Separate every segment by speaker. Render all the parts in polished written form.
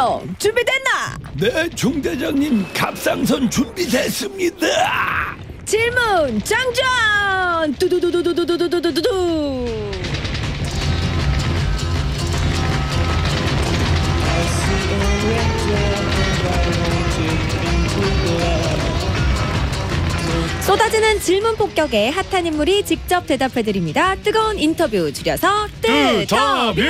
Speaker 1: 갑상선 준비됐나?
Speaker 2: 네, 중대장님 갑상선 준비됐습니다.
Speaker 1: 질문 장전. 두두두두두두두두두두. 쏟아지는 질문 폭격에 핫한 인물이 직접 대답해드립니다. 뜨거운 인터뷰, 줄여서 뜨터뷰.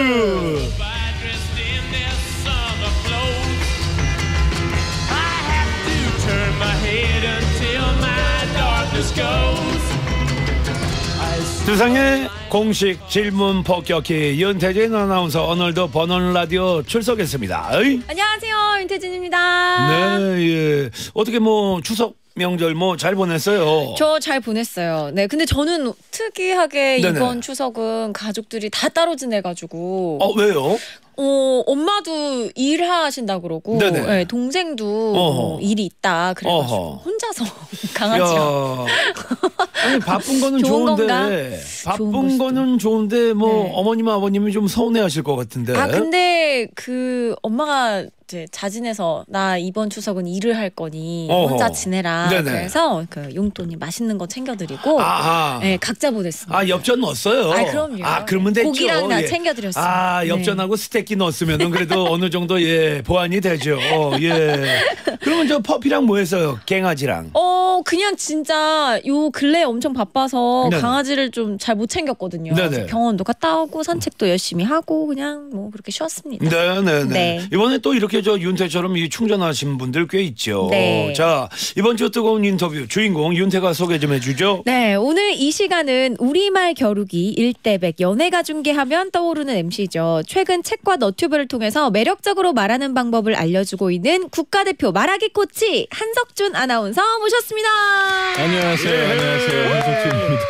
Speaker 2: 세상의 공식 질문 폭격기 윤태진 아나운서 오늘도 번원 라디오 출석했습니다.
Speaker 1: 안녕하세요, 윤태진입니다.
Speaker 2: 네, 예. 어떻게 뭐 추석 명절 뭐 잘 보냈어요?
Speaker 1: 저 잘 보냈어요. 네, 근데 저는 특이하게
Speaker 2: 네네.
Speaker 1: 이번 추석은 가족들이 다 따로 지내가지고.
Speaker 2: 왜요?
Speaker 1: 엄마도 일하신다 그러고, 네, 동생도 일이 있다 그래가지고
Speaker 2: 어허.
Speaker 1: 혼자서 강아지랑.
Speaker 2: 아니 바쁜 거는
Speaker 1: 좋은
Speaker 2: 좋은데
Speaker 1: 건가?
Speaker 2: 바쁜
Speaker 1: 좋은
Speaker 2: 거는 좋은데 뭐
Speaker 1: 네.
Speaker 2: 어머님 아버님이 좀 서운해하실 것 같은데.
Speaker 1: 근데 그 엄마가 이제 자진해서 나 이번 추석은 일을 할 거니
Speaker 2: 어허.
Speaker 1: 혼자 지내라.
Speaker 2: 네네.
Speaker 1: 그래서 그 용돈이 맛있는 거 챙겨드리고,
Speaker 2: 아하.
Speaker 1: 네, 각자 보냈습니다.
Speaker 2: 엽전 넣었어요.
Speaker 1: 그럼요.
Speaker 2: 그러면 됐죠.
Speaker 1: 고기랑 다
Speaker 2: 예.
Speaker 1: 챙겨드렸습니다.
Speaker 2: 엽전하고 스테이크 넣었으면은 그래도 어느 정도 보완이 되죠. 예. 그러면 저 퍼피랑 뭐 했어요? 갱아지랑.
Speaker 1: 그냥 진짜 요 근래 엄청 바빠서
Speaker 2: 네네.
Speaker 1: 강아지를 좀 잘 못 챙겼거든요.
Speaker 2: 네네.
Speaker 1: 그래서 병원도 갔다 오고 산책도 열심히 하고 그냥 뭐 그렇게 쉬었습니다.
Speaker 2: 네네네.
Speaker 1: 네.
Speaker 2: 이번에 또 이렇게 저 윤태처럼 이 충전하신 분들 꽤 있죠.
Speaker 1: 네.
Speaker 2: 자, 이번 주 뜨거운 인터뷰 주인공 윤태가 소개 좀 해주죠.
Speaker 1: 네, 오늘 이 시간은 우리말 겨루기 1대100 연예가 중계하면 떠오르는 MC죠. 최근 책과 너튜브를 통해서 매력적으로 말하는 방법을 알려주고 있는 국가대표 말하기 코치 한석준 아나운서 모셨습니다.
Speaker 3: 안녕하세요.
Speaker 2: 예.
Speaker 3: 안녕하세요. 한석준입니다.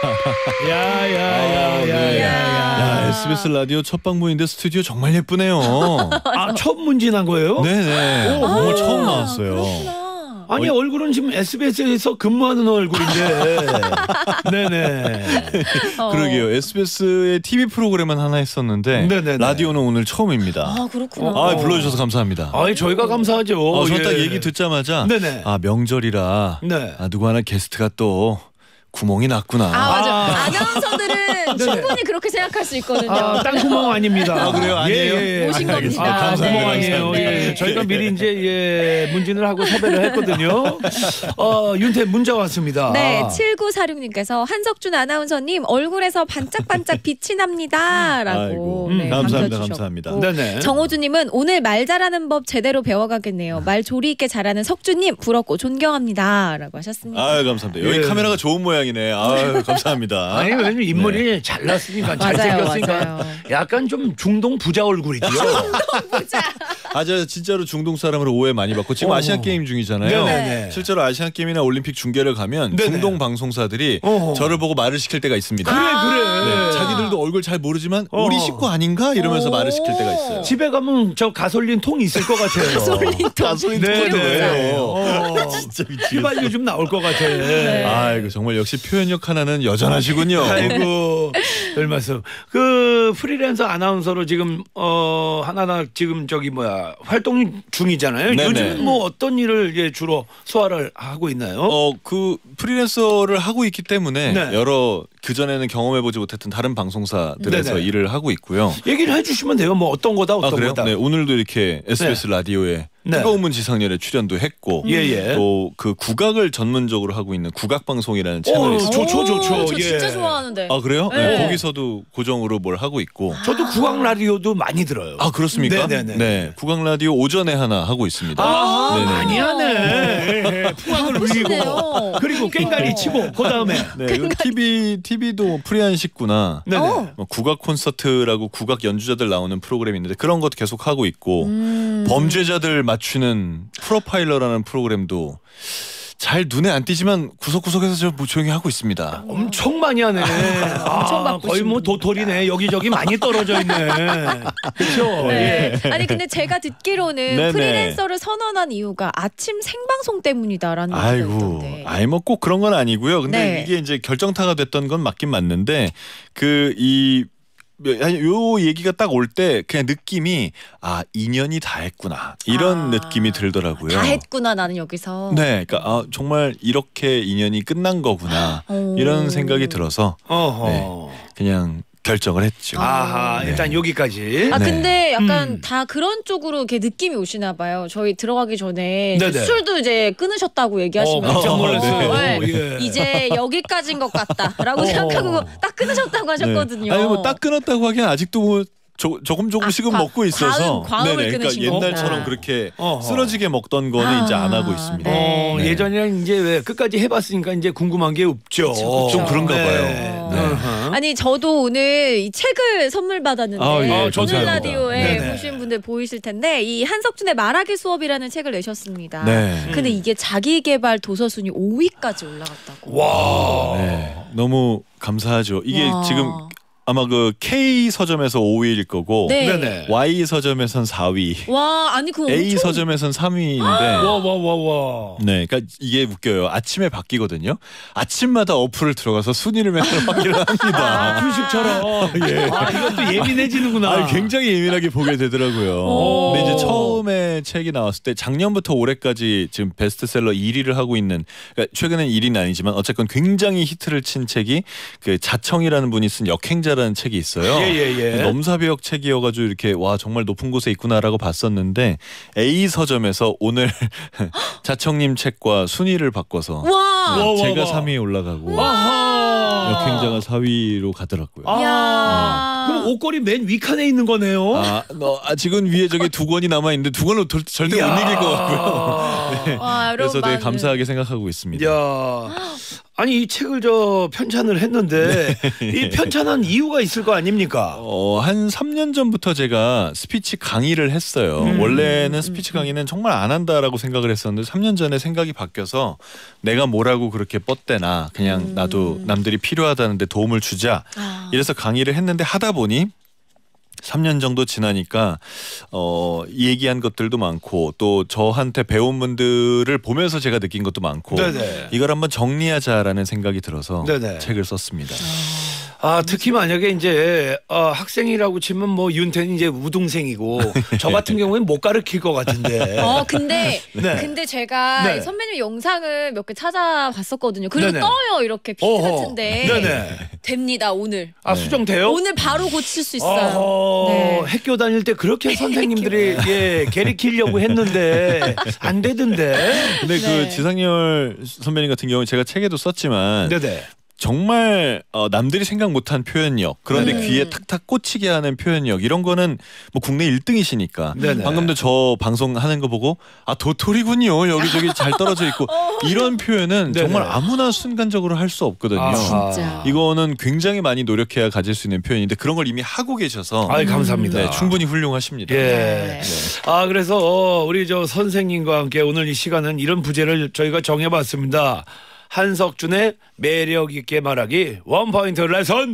Speaker 2: 야야야야야.
Speaker 3: SBS 라디오 첫 방문인데 스튜디오 정말 예쁘네요.
Speaker 2: 처음 문진한 거예요?
Speaker 3: 네네. 오늘 처음 나왔어요.
Speaker 1: 그렇구나.
Speaker 2: 아니 얼굴은 지금 SBS에서 근무하는 얼굴인데. 네네.
Speaker 3: 그러게요. SBS의 TV 프로그램은 하나 했었는데
Speaker 2: 네네네.
Speaker 3: 라디오는 오늘 처음입니다.
Speaker 1: 그렇구나.
Speaker 3: 불러주셔서 감사합니다.
Speaker 2: 저희가 감사하죠.
Speaker 3: 저는 딱
Speaker 2: 예.
Speaker 3: 얘기 듣자마자
Speaker 2: 네네.
Speaker 3: 명절이라
Speaker 2: 네.
Speaker 3: 누구 하나 게스트가 또 구멍이 났구나.
Speaker 1: 맞아. 아나운서들은 충분히 그렇게 생각할 수 있거든요.
Speaker 2: 땅구멍 아닙니다.
Speaker 3: 그래요? 아니에요?
Speaker 2: 예.
Speaker 1: 모신 겁니다.
Speaker 3: 감사합니다.
Speaker 2: 구멍 아니에요.
Speaker 1: 네.
Speaker 2: 예. 저희가 미리 이제 문진을 하고 섭외를 했거든요. 윤태 문자 왔습니다.
Speaker 1: 네, 7946님께서 한석준 아나운서님 얼굴에서 반짝반짝 빛이 납니다. 라고
Speaker 3: 아이고.
Speaker 1: 네,
Speaker 3: 감사합니다.
Speaker 1: 남겨주셨고.
Speaker 3: 감사합니다.
Speaker 2: 네네.
Speaker 1: 정호주님은 오늘 말 잘하는 법 제대로 배워가겠네요. 말 조리 있게 잘하는 석주님 부럽고 존경합니다. 라고 하셨습니다.
Speaker 3: 감사합니다. 여기
Speaker 2: 예.
Speaker 3: 카메라가 좋은 모양이네. 감사합니다.
Speaker 2: 아니 왜냐면 인물이 잘났으니까
Speaker 1: 맞아요,
Speaker 2: 잘생겼으니까
Speaker 1: 맞아요.
Speaker 2: 약간 좀 중동 부자 얼굴이죠.
Speaker 3: 저 진짜로 중동 사람으로 오해 많이 받고 지금 아시안 게임 중이잖아요.
Speaker 2: 네네네.
Speaker 3: 실제로 아시안 게임이나 올림픽 중계를 가면
Speaker 2: 네네.
Speaker 3: 중동 방송사들이
Speaker 2: 어허.
Speaker 3: 저를 보고 말을 시킬 때가 있습니다.
Speaker 2: 그래.
Speaker 3: 네, 자기들도 얼굴 잘 모르지만 우리 식구 아닌가 이러면서 말을 시킬 때가 있어요.
Speaker 2: 집에 가면 저 가솔린 통 있을 것 같아요.
Speaker 3: 가솔린
Speaker 2: 네,
Speaker 3: 통이
Speaker 2: 네.
Speaker 3: 왜요? 진짜 미치겠어.
Speaker 2: 휘발유 좀 나올 것 같아.
Speaker 3: 아이고 정말 역시 표현력 하나는 여전하시군요.
Speaker 2: 아이고 별 말씀. 그 프리랜서 아나운서로 지금 하나 지금 활동 중이잖아요.
Speaker 3: 네네.
Speaker 2: 요즘 뭐 어떤 일을 주로 소화를 하고 있나요?
Speaker 3: 그 프리랜서를 하고 있기 때문에
Speaker 2: 네.
Speaker 3: 여러 그전에는 경험해보지 못했던 다른 방송사들에서
Speaker 2: 네네.
Speaker 3: 일을 하고 있고요.
Speaker 2: 얘기를 해주시면 돼요. 뭐 어떤 거다 어떤
Speaker 3: 그래요?
Speaker 2: 거다.
Speaker 3: 네, 오늘도 이렇게 SBS 라디오에
Speaker 2: 네.
Speaker 3: 뜨거운 문 지상렬에 출연도 했고
Speaker 2: 예.
Speaker 3: 또 그 국악을 전문적으로 하고 있는 국악방송이라는 채널이 있어요.
Speaker 2: 좋죠.
Speaker 1: 저 진짜
Speaker 2: 예.
Speaker 1: 좋아하는데.
Speaker 3: 그래요?
Speaker 1: 네.
Speaker 3: 네, 거기서도 고정으로 뭘 하고 있고.
Speaker 2: 저도 국악 라디오도 많이 들어요.
Speaker 3: 그렇습니까?
Speaker 2: 네네네.
Speaker 3: 네, 국악 라디오 오전에 하나 하고 있습니다. 네네.
Speaker 2: 많이 하네. 풍악을
Speaker 1: 바쁘시네요.
Speaker 2: 울리고 그리고 꽹가리 치고 그 다음에
Speaker 3: 네, 그리고 TV도 프리한 식구나
Speaker 2: 네네.
Speaker 3: 국악 콘서트라고 국악 연주자들 나오는 프로그램이 있는데 그런 것도 계속 하고 있고 범죄자들 맞추는 프로파일러라는 프로그램도 잘 눈에 안 띄지만 구석구석에서 저 조용히 하고 있습니다.
Speaker 2: 엄청 많이 하네.
Speaker 1: 엄청 바쁘신
Speaker 2: 거의 뭐 도토리네. 여기저기 많이 떨어져 있네. 그렇죠.
Speaker 1: 네. 아니 근데 제가 듣기로는
Speaker 3: 네네.
Speaker 1: 프리랜서를 선언한 이유가 아침 생방송 때문이다라는 얘기가 있던데.
Speaker 3: 뭐 꼭 그런 건 아니고요. 근데
Speaker 1: 네.
Speaker 3: 이게 이제 결정타가 됐던 건 맞긴 맞는데 이 요 얘기가 딱 올 때 그냥 느낌이 아 인연이 다 했구나 이런 느낌이 들더라고요.
Speaker 1: 다 했구나 나는 여기서.
Speaker 3: 네, 그러니까 아, 정말 이렇게 인연이 끝난 거구나 이런 생각이 들어서 네, 그냥 결정을 했죠.
Speaker 2: 아하,
Speaker 3: 네.
Speaker 2: 일단 여기까지.
Speaker 1: 아
Speaker 3: 네.
Speaker 1: 근데 약간 다 그런 쪽으로 이렇게 느낌이 오시나 봐요. 저희 들어가기 전에
Speaker 2: 네네.
Speaker 1: 술도 이제 끊으셨다고 얘기하시면서
Speaker 2: 깜짝 놀랐어요.
Speaker 1: 네.
Speaker 2: 예.
Speaker 1: 이제 여기까지인 것 같다라고 생각하고 딱 끊으셨다고 하셨거든요.
Speaker 3: 아니 뭐 딱 끊었다고 하기엔 아직도 뭐 조금씩은 먹고 있어서
Speaker 1: 과음을
Speaker 3: 네네, 그러니까
Speaker 1: 끊으신
Speaker 3: 옛날처럼
Speaker 1: 거구나.
Speaker 3: 그렇게
Speaker 2: 어허.
Speaker 3: 쓰러지게 먹던 거는 이제 안 하고 있습니다.
Speaker 1: 네.
Speaker 3: 네.
Speaker 2: 예전에는 이제 왜 끝까지 해봤으니까 이제 궁금한 게 없죠.
Speaker 3: 좀 그런가 봐요.
Speaker 2: 네.
Speaker 3: 네.
Speaker 2: 어허.
Speaker 1: 아니 저도 오늘 이 책을 선물 받았는데
Speaker 3: 아, 예,
Speaker 1: 오늘
Speaker 2: 감사합니다.
Speaker 1: 라디오에
Speaker 2: 네네.
Speaker 1: 보신 분들 보이실 텐데 이 한석준의 말하기 수업이라는 책을 내셨습니다.
Speaker 3: 네.
Speaker 1: 근데 이게 자기개발 도서 순위 5위까지 올라갔다고.
Speaker 2: 와.
Speaker 3: 네, 너무 감사하죠. 이게
Speaker 1: 와.
Speaker 3: 지금 아마 그 K 서점에서 5위일 거고
Speaker 1: 네.
Speaker 2: 네네.
Speaker 3: Y 서점에선 4위,
Speaker 1: 와 아니 그
Speaker 3: A
Speaker 1: 엄청
Speaker 3: 서점에선 3위인데
Speaker 2: 와.
Speaker 3: 네, 그러니까 이게 웃겨요. 아침에 바뀌거든요. 아침마다 어플을 들어가서 순위를 맨날 확인을 합니다.
Speaker 2: 휴식처럼. 예. 아, 이것도 예민해지는구나.
Speaker 3: 아, 굉장히 예민하게 보게 되더라고요.
Speaker 1: 오.
Speaker 3: 근데 이제 처음에 책이 나왔을 때 작년부터 올해까지 지금 베스트셀러 1위를 하고 있는 그러니까 최근엔 1위는 아니지만 어쨌건 굉장히 히트를 친 책이 그 자청이라는 분이 쓴 역행자라는 책이 있어요.
Speaker 2: 예.
Speaker 3: 넘사벽 책이어가지고 이렇게 와 정말 높은 곳에 있구나라고 봤었는데 A 서점에서 오늘 자청님 책과 순위를 바꿔서
Speaker 1: 와.
Speaker 3: 네,
Speaker 2: 와,
Speaker 3: 제가
Speaker 2: 와.
Speaker 3: 3위에 올라가고
Speaker 2: 아하.
Speaker 3: 역행자가 4위로 가더라고요.
Speaker 1: 야.
Speaker 2: 그럼 옷걸이 맨 위칸에 있는 거네요.
Speaker 3: 아직은 위에 저기 두 권이 남아 있는데 두 권은 절대 못 이길 것 같고요. 네.
Speaker 1: 와, 여러분
Speaker 3: 그래서 되게
Speaker 1: 많은-
Speaker 3: 감사하게 생각하고 있습니다.
Speaker 2: 야. 아니 이 책을 저 편찬을 했는데 이 편찬한 이유가 있을 거 아닙니까?
Speaker 3: 한 3년 전부터 제가 스피치 강의를 했어요. 원래는 스피치 강의는 정말 안 한다라고 생각을 했었는데 3년 전에 생각이 바뀌어서 내가 뭐라고 그렇게 뻗대나 그냥 나도 남들이 필요하다는데 도움을 주자. 이래서 강의를 했는데 하다 보니 3년 정도 지나니까 얘기한 것들도 많고 또 저한테 배운 분들을 보면서 제가 느낀 것도 많고
Speaker 2: 네네.
Speaker 3: 이걸 한번 정리하자라는 생각이 들어서
Speaker 2: 네네.
Speaker 3: 책을 썼습니다.
Speaker 2: 아 특히 만약에 이제 학생이라고 치면 뭐 윤태는 이제 우등생이고 저 같은 경우에는 못 가르칠 것 같은데.
Speaker 1: 근데
Speaker 2: 네.
Speaker 1: 근데 제가
Speaker 2: 네.
Speaker 1: 선배님 영상을 몇 개 찾아봤었거든요. 그리고
Speaker 2: 네네.
Speaker 1: 떠요 이렇게 피트
Speaker 2: 어허.
Speaker 1: 같은데
Speaker 2: 네네.
Speaker 1: 됩니다 오늘.
Speaker 2: 아 수정돼요?
Speaker 1: 오늘 바로 고칠 수 있어요.
Speaker 2: 어허,
Speaker 1: 네.
Speaker 2: 학교 다닐 때 그렇게 선생님들이 가르치려고 했는데 안 되던데.
Speaker 3: 근데
Speaker 1: 네.
Speaker 3: 그 지상렬 선배님 같은 경우는 제가 책에도 썼지만
Speaker 2: 네네.
Speaker 3: 정말 남들이 생각 못한 표현력 그런데
Speaker 1: 네.
Speaker 3: 귀에 탁탁 꽂히게 하는 표현력 이런 거는 뭐 국내 1등이시니까
Speaker 2: 네네.
Speaker 3: 방금도 저 방송하는 거 보고 아 도토리군요 여기저기 잘 떨어져 있고 이런 표현은
Speaker 2: 네네.
Speaker 3: 정말 아무나 순간적으로 할 수 없거든요.
Speaker 2: 아하.
Speaker 1: 진짜.
Speaker 3: 이거는 굉장히 많이 노력해야 가질 수 있는 표현인데 그런 걸 이미 하고 계셔서
Speaker 2: 아이 감사합니다.
Speaker 3: 네, 충분히 훌륭하십니다.
Speaker 2: 예.
Speaker 1: 네.
Speaker 2: 아 그래서 우리 저 선생님과 함께 오늘 이 시간은 이런 부제를 저희가 정해봤습니다. 한석준의 매력 있게 말하기 원포인트 레슨.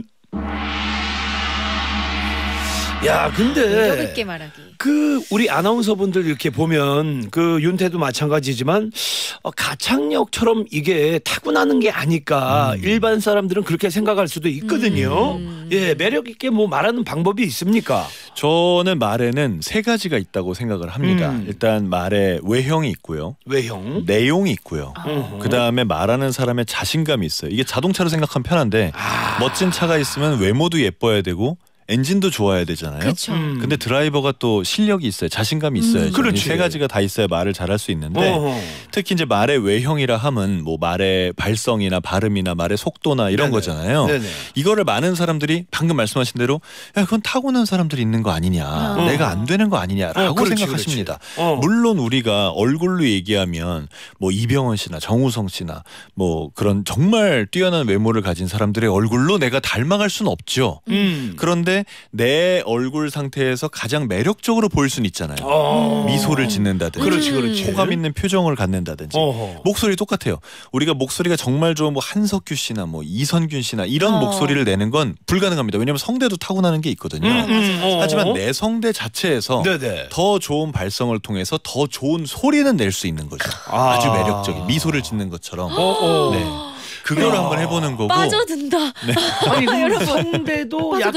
Speaker 2: 야 근데
Speaker 1: 매력 있게 말하기.
Speaker 2: 그 우리 아나운서분들 이렇게 보면 그 윤태도 마찬가지지만 가창력처럼 이게 타고나는 게 아닐까 일반 사람들은 그렇게 생각할 수도 있거든요. 예, 매력 있게 뭐 말하는 방법이 있습니까?
Speaker 3: 저는 말에는 세 가지가 있다고 생각을 합니다. 일단 말의 외형이 있고요.
Speaker 2: 외형.
Speaker 3: 내용이 있고요. 그 다음에 말하는 사람의 자신감이 있어요. 이게 자동차로 생각하면 편한데 멋진 차가 있으면 외모도 예뻐야 되고 엔진도 좋아야 되잖아요.
Speaker 1: 그렇죠.
Speaker 3: 근데 드라이버가 또 실력이 있어요. 자신감이 있어야죠.
Speaker 2: 그렇지.
Speaker 3: 이 세 가지가 다 있어야 말을 잘할 수 있는데
Speaker 2: 어허.
Speaker 3: 특히 이제 말의 외형이라 함은 뭐 말의 발성이나 발음이나 말의 속도나 이런
Speaker 2: 네네.
Speaker 3: 거잖아요.
Speaker 2: 네네.
Speaker 3: 이거를 많은 사람들이 방금 말씀하신 대로 야 그건 타고난 사람들이 있는 거 아니냐. 내가 안 되는 거 아니냐라고
Speaker 2: 그렇지,
Speaker 3: 생각하십니다.
Speaker 2: 그렇지.
Speaker 3: 물론 우리가 얼굴로 얘기하면 뭐 이병헌 씨나 정우성 씨나 뭐 그런 정말 뛰어난 외모를 가진 사람들의 얼굴로 내가 닮아갈 수는 없죠. 그런데 내 얼굴 상태에서 가장 매력적으로 보일 수는 있잖아요. 미소를 짓는다든지
Speaker 2: 그렇지.
Speaker 3: 호감 있는 표정을 갖는다든지
Speaker 2: 어허.
Speaker 3: 목소리 똑같아요. 우리가 목소리가 정말 좋은 뭐 한석규 씨나 뭐 이선균 씨나 이런 목소리를 내는 건 불가능합니다. 왜냐하면 성대도 타고나는 게 있거든요. 하지만 내 성대 자체에서
Speaker 2: 네네.
Speaker 3: 더 좋은 발성을 통해서 더 좋은 소리는 낼 수 있는 거죠. 아주 매력적인 미소를 짓는 것처럼. 네. 그걸 한번 해보는 거고.
Speaker 1: 빠져든다.
Speaker 2: 아니 그 성대도 약간
Speaker 1: 빠져들잖아요.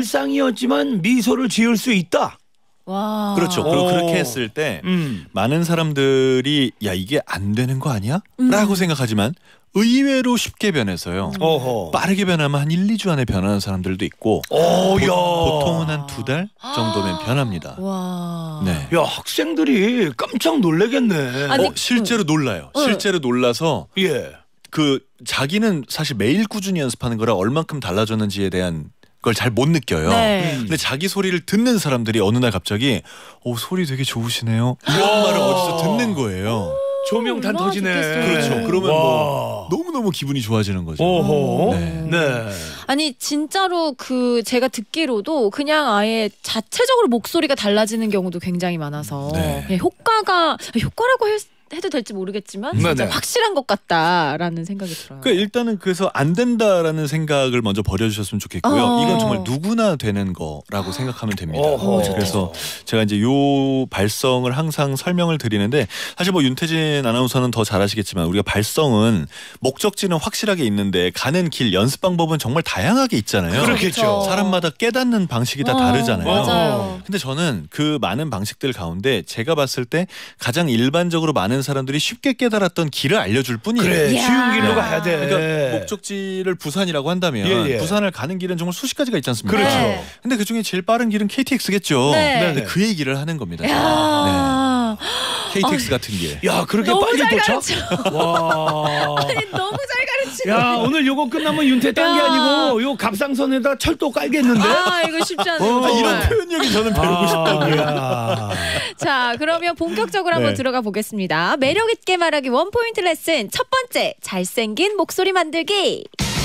Speaker 2: 일상이었지만 미소를 지을 수 있다.
Speaker 1: 와.
Speaker 3: 그렇죠. 그리고 그렇게 했을 때 많은 사람들이 야 이게 안 되는 거 아니야? 라고 생각하지만 의외로 쉽게 변해서요. 빠르게 변하면 한 1, 2주 안에 변하는 사람들도 있고 보통은 한 2달 정도면 변합니다.
Speaker 1: 와.
Speaker 3: 네.
Speaker 2: 야, 학생들이 깜짝 놀라겠네.
Speaker 1: 아니,
Speaker 3: 실제로 놀라요. 실제로 놀라서
Speaker 2: 예.
Speaker 3: 그 자기는 사실 매일 꾸준히 연습하는 거라 얼만큼 달라졌는지에 대한 걸 잘 못 느껴요.
Speaker 1: 네.
Speaker 3: 근데 자기 소리를 듣는 사람들이 어느 날 갑자기 소리 되게 좋으시네요. 이런 말을 어디서 듣는 거예요.
Speaker 2: 조명탄
Speaker 1: 얼마나
Speaker 2: 터지네.
Speaker 1: 좋겠어요.
Speaker 3: 그렇죠. 그러면
Speaker 2: 와.
Speaker 3: 뭐 너무너무 기분이 좋아지는 거죠.
Speaker 2: 오호.
Speaker 3: 네.
Speaker 2: 네.
Speaker 1: 아니 진짜로 그 제가 듣기로도 그냥 아예 자체적으로 목소리가 달라지는 경우도 굉장히 많아서
Speaker 3: 네.
Speaker 1: 그냥 효과라고 해도 될지 모르겠지만 진짜
Speaker 2: 네네.
Speaker 1: 확실한 것 같다라는 생각이 들어요.
Speaker 3: 그러니까 일단은 그래서 안 된다라는 생각을 먼저 버려주셨으면 좋겠고요. 이건 정말 누구나 되는 거라고 생각하면 됩니다. 그래서 제가 이제 요 발성을 항상 설명을 드리는데 사실 뭐 윤태진 아나운서는 더 잘하시겠지만 우리가 발성은 목적지는 확실하게 있는데 가는 길 연습 방법은 정말 다양하게 있잖아요.
Speaker 2: 그렇겠죠.
Speaker 3: 사람마다 깨닫는 방식이 다 다르잖아요.
Speaker 1: 맞아요.
Speaker 3: 근데 저는 그 많은 방식들 가운데 제가 봤을 때 가장 일반적으로 많은 사람들이 쉽게 깨달았던 길을 알려줄 뿐이에요.
Speaker 2: 그래,
Speaker 1: 이야.
Speaker 2: 쉬운 길로 가야 돼.
Speaker 3: 그러니까 목적지를 부산이라고 한다면
Speaker 2: 예.
Speaker 3: 부산을 가는 길은 정말 수십 가지가 있지 않습니까?
Speaker 2: 그렇죠.
Speaker 1: 네.
Speaker 3: 근데 그중에 제일 빠른 길은 KTX겠죠.
Speaker 1: 네.
Speaker 3: 근데 그 얘기를 하는 겁니다.
Speaker 1: 야.
Speaker 3: KTX 같은 길.
Speaker 2: 야, 그렇게
Speaker 1: 너무
Speaker 2: 빨리
Speaker 1: 잘
Speaker 2: 도착?
Speaker 1: 가르쳐.
Speaker 2: 와.
Speaker 1: 아니 너무 잘 가르치네.
Speaker 2: 야, 오늘 요거 끝나면 윤태 딴 게
Speaker 1: 야.
Speaker 2: 아니고 요 갑상선에다 철도 깔겠는데?
Speaker 1: 이거 쉽지 않아요.
Speaker 3: 이런
Speaker 1: 정말.
Speaker 3: 표현력이 저는 배우고 싶다고요.
Speaker 2: 야.
Speaker 1: 자, 그러면 본격적으로 한번
Speaker 3: 네.
Speaker 1: 들어가 보겠습니다. 매력 있게 말하기 원포인트 레슨 첫 번째, 잘생긴 목소리 만들기.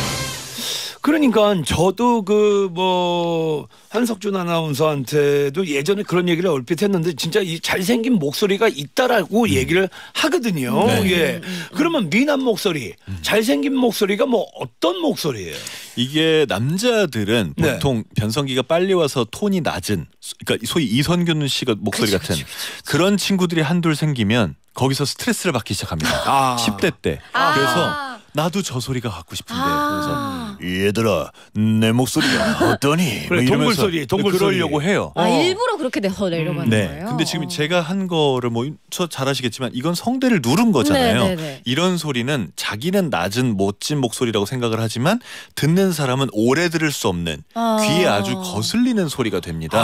Speaker 2: 그러니까 저도 그 뭐 한석준 아나운서한테도 예전에 그런 얘기를 얼핏 했는데 진짜 이 잘생긴 목소리가 있다라고 얘기를 하거든요.
Speaker 3: 네.
Speaker 2: 예. 그러면 미남 목소리, 잘생긴 목소리가 뭐 어떤 목소리예요?
Speaker 3: 이게 남자들은
Speaker 2: 네.
Speaker 3: 보통 변성기가 빨리 와서 톤이 낮은, 그러니까 소위 이선균 씨가 목소리 같은 그런 친구들이 한둘 생기면 거기서 스트레스를 받기 시작합니다. 10대 때. 그래서 나도 저 소리가 갖고 싶은데 그래서 얘들아 내 목소리가 어떠니?
Speaker 2: 그래,
Speaker 3: 뭐 이러면서
Speaker 2: 동굴 소리, 동굴
Speaker 3: 그러려고
Speaker 2: 소리.
Speaker 3: 해요.
Speaker 1: 일부러 그렇게 내서 내려고 하는
Speaker 3: 네.
Speaker 1: 거예요.
Speaker 3: 근데 지금 제가 한 거를 뭐 저 잘하시겠지만 이건 성대를 누른 거잖아요.
Speaker 1: 네네네.
Speaker 3: 이런 소리는 자기는 낮은 멋진 목소리라고 생각을 하지만 듣는 사람은 오래 들을 수 없는 귀에 아주 거슬리는 소리가 됩니다.